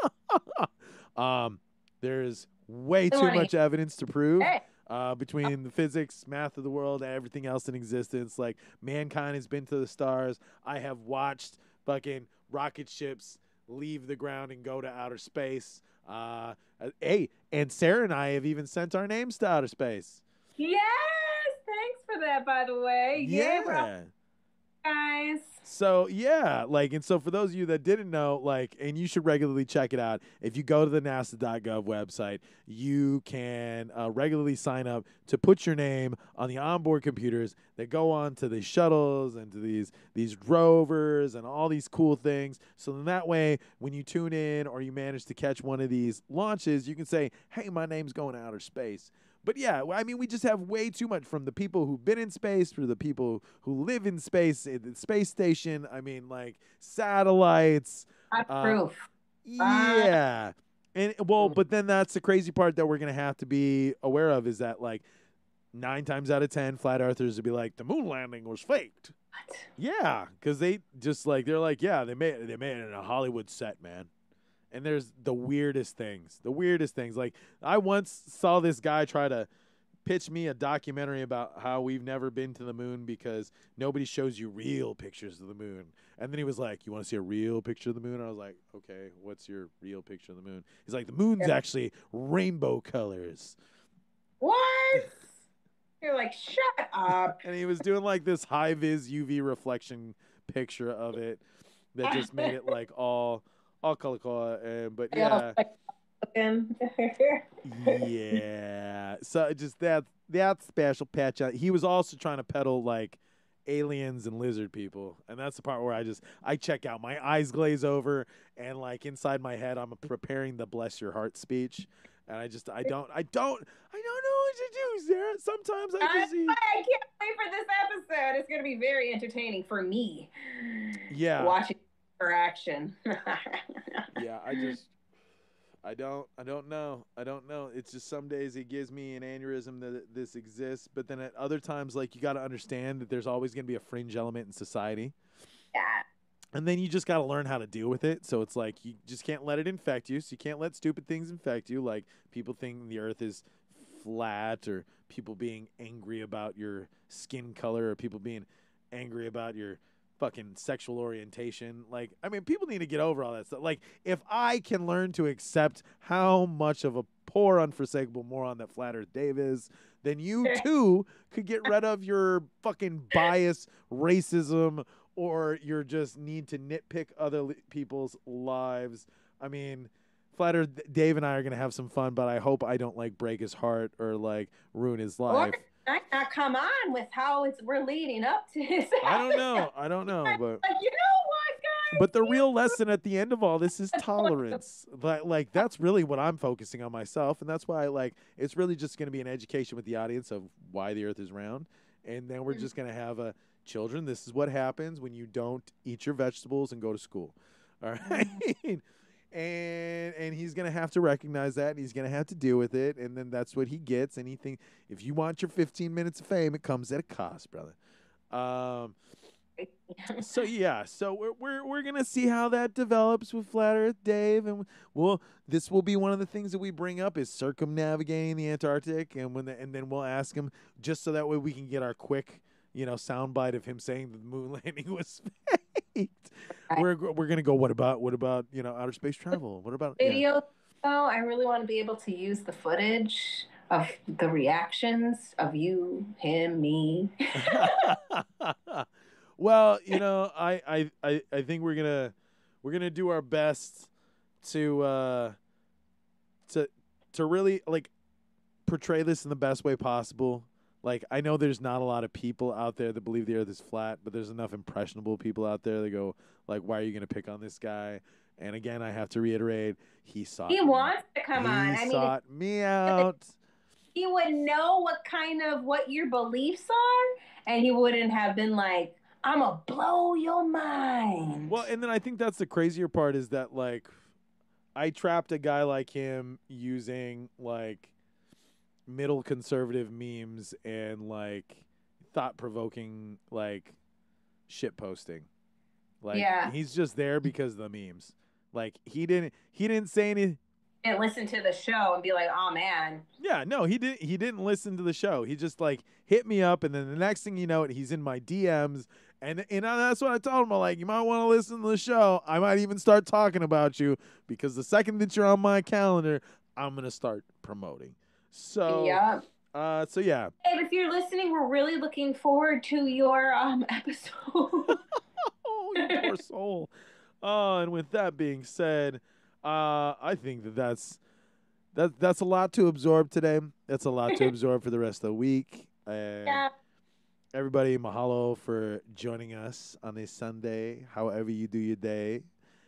um, there's way too much evidence to prove Hey. uh, between the physics, math of the world, and everything else in existence. Like, mankind has been to the stars. I have watched fucking rocket ships leave the ground and go to outer space. Uh, uh, hey, and Sarah and I have even sent our names to outer space. Yes, thanks for that, by the way. Yeah. Yeah, guys. So, yeah, like, and so for those of you that didn't know, like, and you should regularly check it out, if you go to the nasa dot gov website, you can uh, regularly sign up to put your name on the onboard computers that go on to the shuttles and to these these rovers and all these cool things. So then that way, when you tune in or you manage to catch one of these launches, you can say, hey, my name's going to outer space. But yeah, I mean, we just have way too much from the people who've been in space, for the people who live in space, in the space station. I mean, like satellites. Not Uh, proof. Yeah. And well, but then that's the crazy part that we're going to have to be aware of is that like nine times out of ten, flat earthers would be like, the moon landing was faked. What? Yeah. Cause they just like, they're like, yeah, they made, they made it in a Hollywood set, man. And there's the weirdest things, the weirdest things. Like I once saw this guy try to pitch me a documentary about how we've never been to the moon because nobody shows you real pictures of the moon. And then he was like, you want to see a real picture of the moon? I was like, okay, what's your real picture of the moon? He's like, the moon's Yeah. actually rainbow colors. What? You're like, shut up. And he was doing like this high vis U V reflection picture of it that just made it like all all color color. And but I yeah, also- yeah. So it just that that special patch on. He was also trying to peddle like aliens and lizard people, and that's the part where I just I check out. My eyes glaze over, and like inside my head, I'm preparing the bless your heart speech, and I just I don't I don't I don't know what to do, Sarah. Sometimes I I, just see. I can't wait for this episode. It's going to be very entertaining for me. Yeah. Watching her action. Yeah, I just I don't I don't know. I don't know. It's just some days it gives me an aneurysm that this exists, but then at other times like you got to understand that there's always going to be a fringe element in society. Yeah. And then you just got to learn how to deal with it. So it's like you just can't let it infect you. So you can't let stupid things infect you, like people thinking the earth is flat, or people being angry about your skin color, or people being angry about your fucking sexual orientation. Like, I mean, people need to get over all that stuff. Like, if I can learn to accept how much of a poor, unforsakable moron that Flat Earth Dave is, then you too could get rid of your fucking bias, racism, or your just need to nitpick other li- people's lives. I mean, Flat Earth Dave and I are going to have some fun, but I hope I don't like break his heart or like ruin his life. Or I not come on with how it's we're leading up to his I don't know. I don't know, but like, you know what, guys? but the real lesson at the end of all this is tolerance. Like, like that's really what I'm focusing on myself, and that's why like it's really just going to be an education with the audience of why the Earth is round, and then we're just going to have a children. This is what happens when you don't eat your vegetables and go to school. All right. And and he's gonna have to recognize that, and he's gonna have to deal with it, and then that's what he gets. Anything, if you want your fifteen minutes of fame, it comes at a cost, brother. Um, so yeah, so we're we're we're gonna see how that develops with Flat Earth Dave, and we'll this will be one of the things that we bring up is circumnavigating the Antarctic, and when the, and then we'll ask him just so that way we can get our quick, you know, soundbite of him saying the moon landing was faked. We're we're gonna go. What about what about you know outer space travel? What about yeah. Video? Oh, I really want to be able to use the footage of the reactions of you, him, me. Well, you know, I, I, I, I think we're gonna we're gonna do our best to uh, to to really like portray this in the best way possible. Like, I know there's not a lot of people out there that believe the Earth is flat, but there's enough impressionable people out there that go, like, why are you going to pick on this guy? And again, I have to reiterate, he sought He me. wants to come he on. I mean, sought me out. he would know what kind of, what your beliefs are, and he wouldn't have been like, I'm going to blow your mind. Well, and then I think that's the crazier part is that, like, I trapped a guy like him using, like, middle conservative memes and like thought provoking like shit posting. Like yeah. He's just there because of the memes. Like he didn't he didn't say anything. And listen to the show and be like, oh man. Yeah, no, he didn't he didn't listen to the show. He just like hit me up, and then the next thing you know, he's in my D Ms, and and that's what I told him. I'm like, you might want to listen to the show. I might even start talking about you because the second that you're on my calendar, I'm gonna start promoting. So yeah. Uh, so yeah. Hey, if you're listening, we're really looking forward to your um episode. Oh, you poor soul. Uh, and with that being said, uh, I think that that's that that's a lot to absorb today. That's a lot to absorb for the rest of the week. And yeah. Everybody, mahalo for joining us on this Sunday, however you do your day.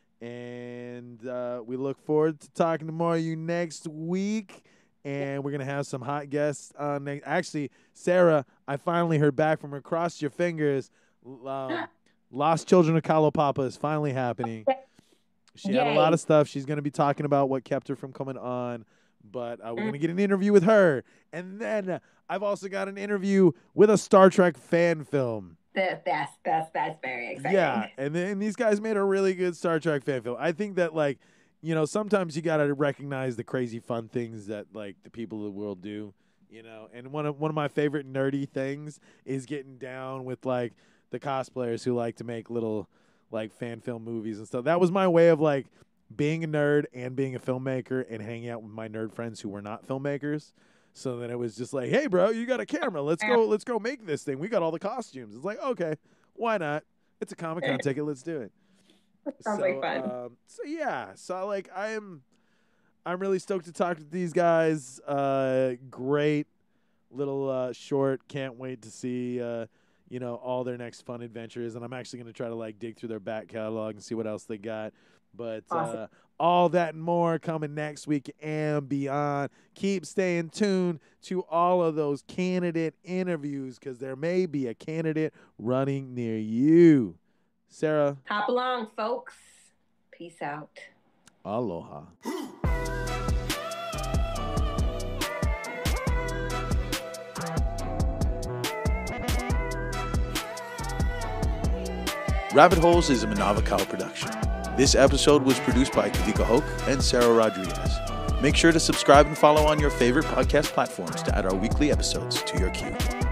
And uh, we look forward to talking to more of you next week. And we're going to have some hot guests on next. Actually, Sarah, I finally heard back from her. Cross your fingers. Um, Lost Children of Kalopapa is finally happening. She Yay. had a lot of stuff. She's going to be talking about what kept her from coming on. But uh, we're going to get an interview with her. And then uh, I've also got an interview with a Star Trek fan film. That, that's, that's, that's very exciting. Yeah, and then these guys made a really good Star Trek fan film. I think that, like, you know, sometimes you got to recognize the crazy fun things that, like, the people of the world do, you know. And one of one of my favorite nerdy things is getting down with, like, the cosplayers who like to make little, like, fan film movies and stuff. That was my way of, like, being a nerd and being a filmmaker and hanging out with my nerd friends who were not filmmakers. So then it was just like, hey, bro, you got a camera. Let's go. Let's go make this thing. We got all the costumes. It's like, okay, why not? It's a Comic-Con ticket. Let's do it. Sounds so, like fun. Um, so yeah, so like I'm, I'm really stoked to talk to these guys. Uh, great little uh, short. Can't wait to see uh, you know, all their next fun adventures. And I'm actually gonna try to like dig through their back catalog and see what else they got. But Awesome. uh, all that and more coming next week and beyond. Keep staying tuned to all of those candidate interviews because there may be a candidate running near you. Sarah. Hop along, folks. Peace out. Aloha. Rabbit Holes is a Manavakau production. This episode was produced by Kawika Hoke and Sarah Rodriguez. Make sure to subscribe and follow on your favorite podcast platforms to add our weekly episodes to your queue.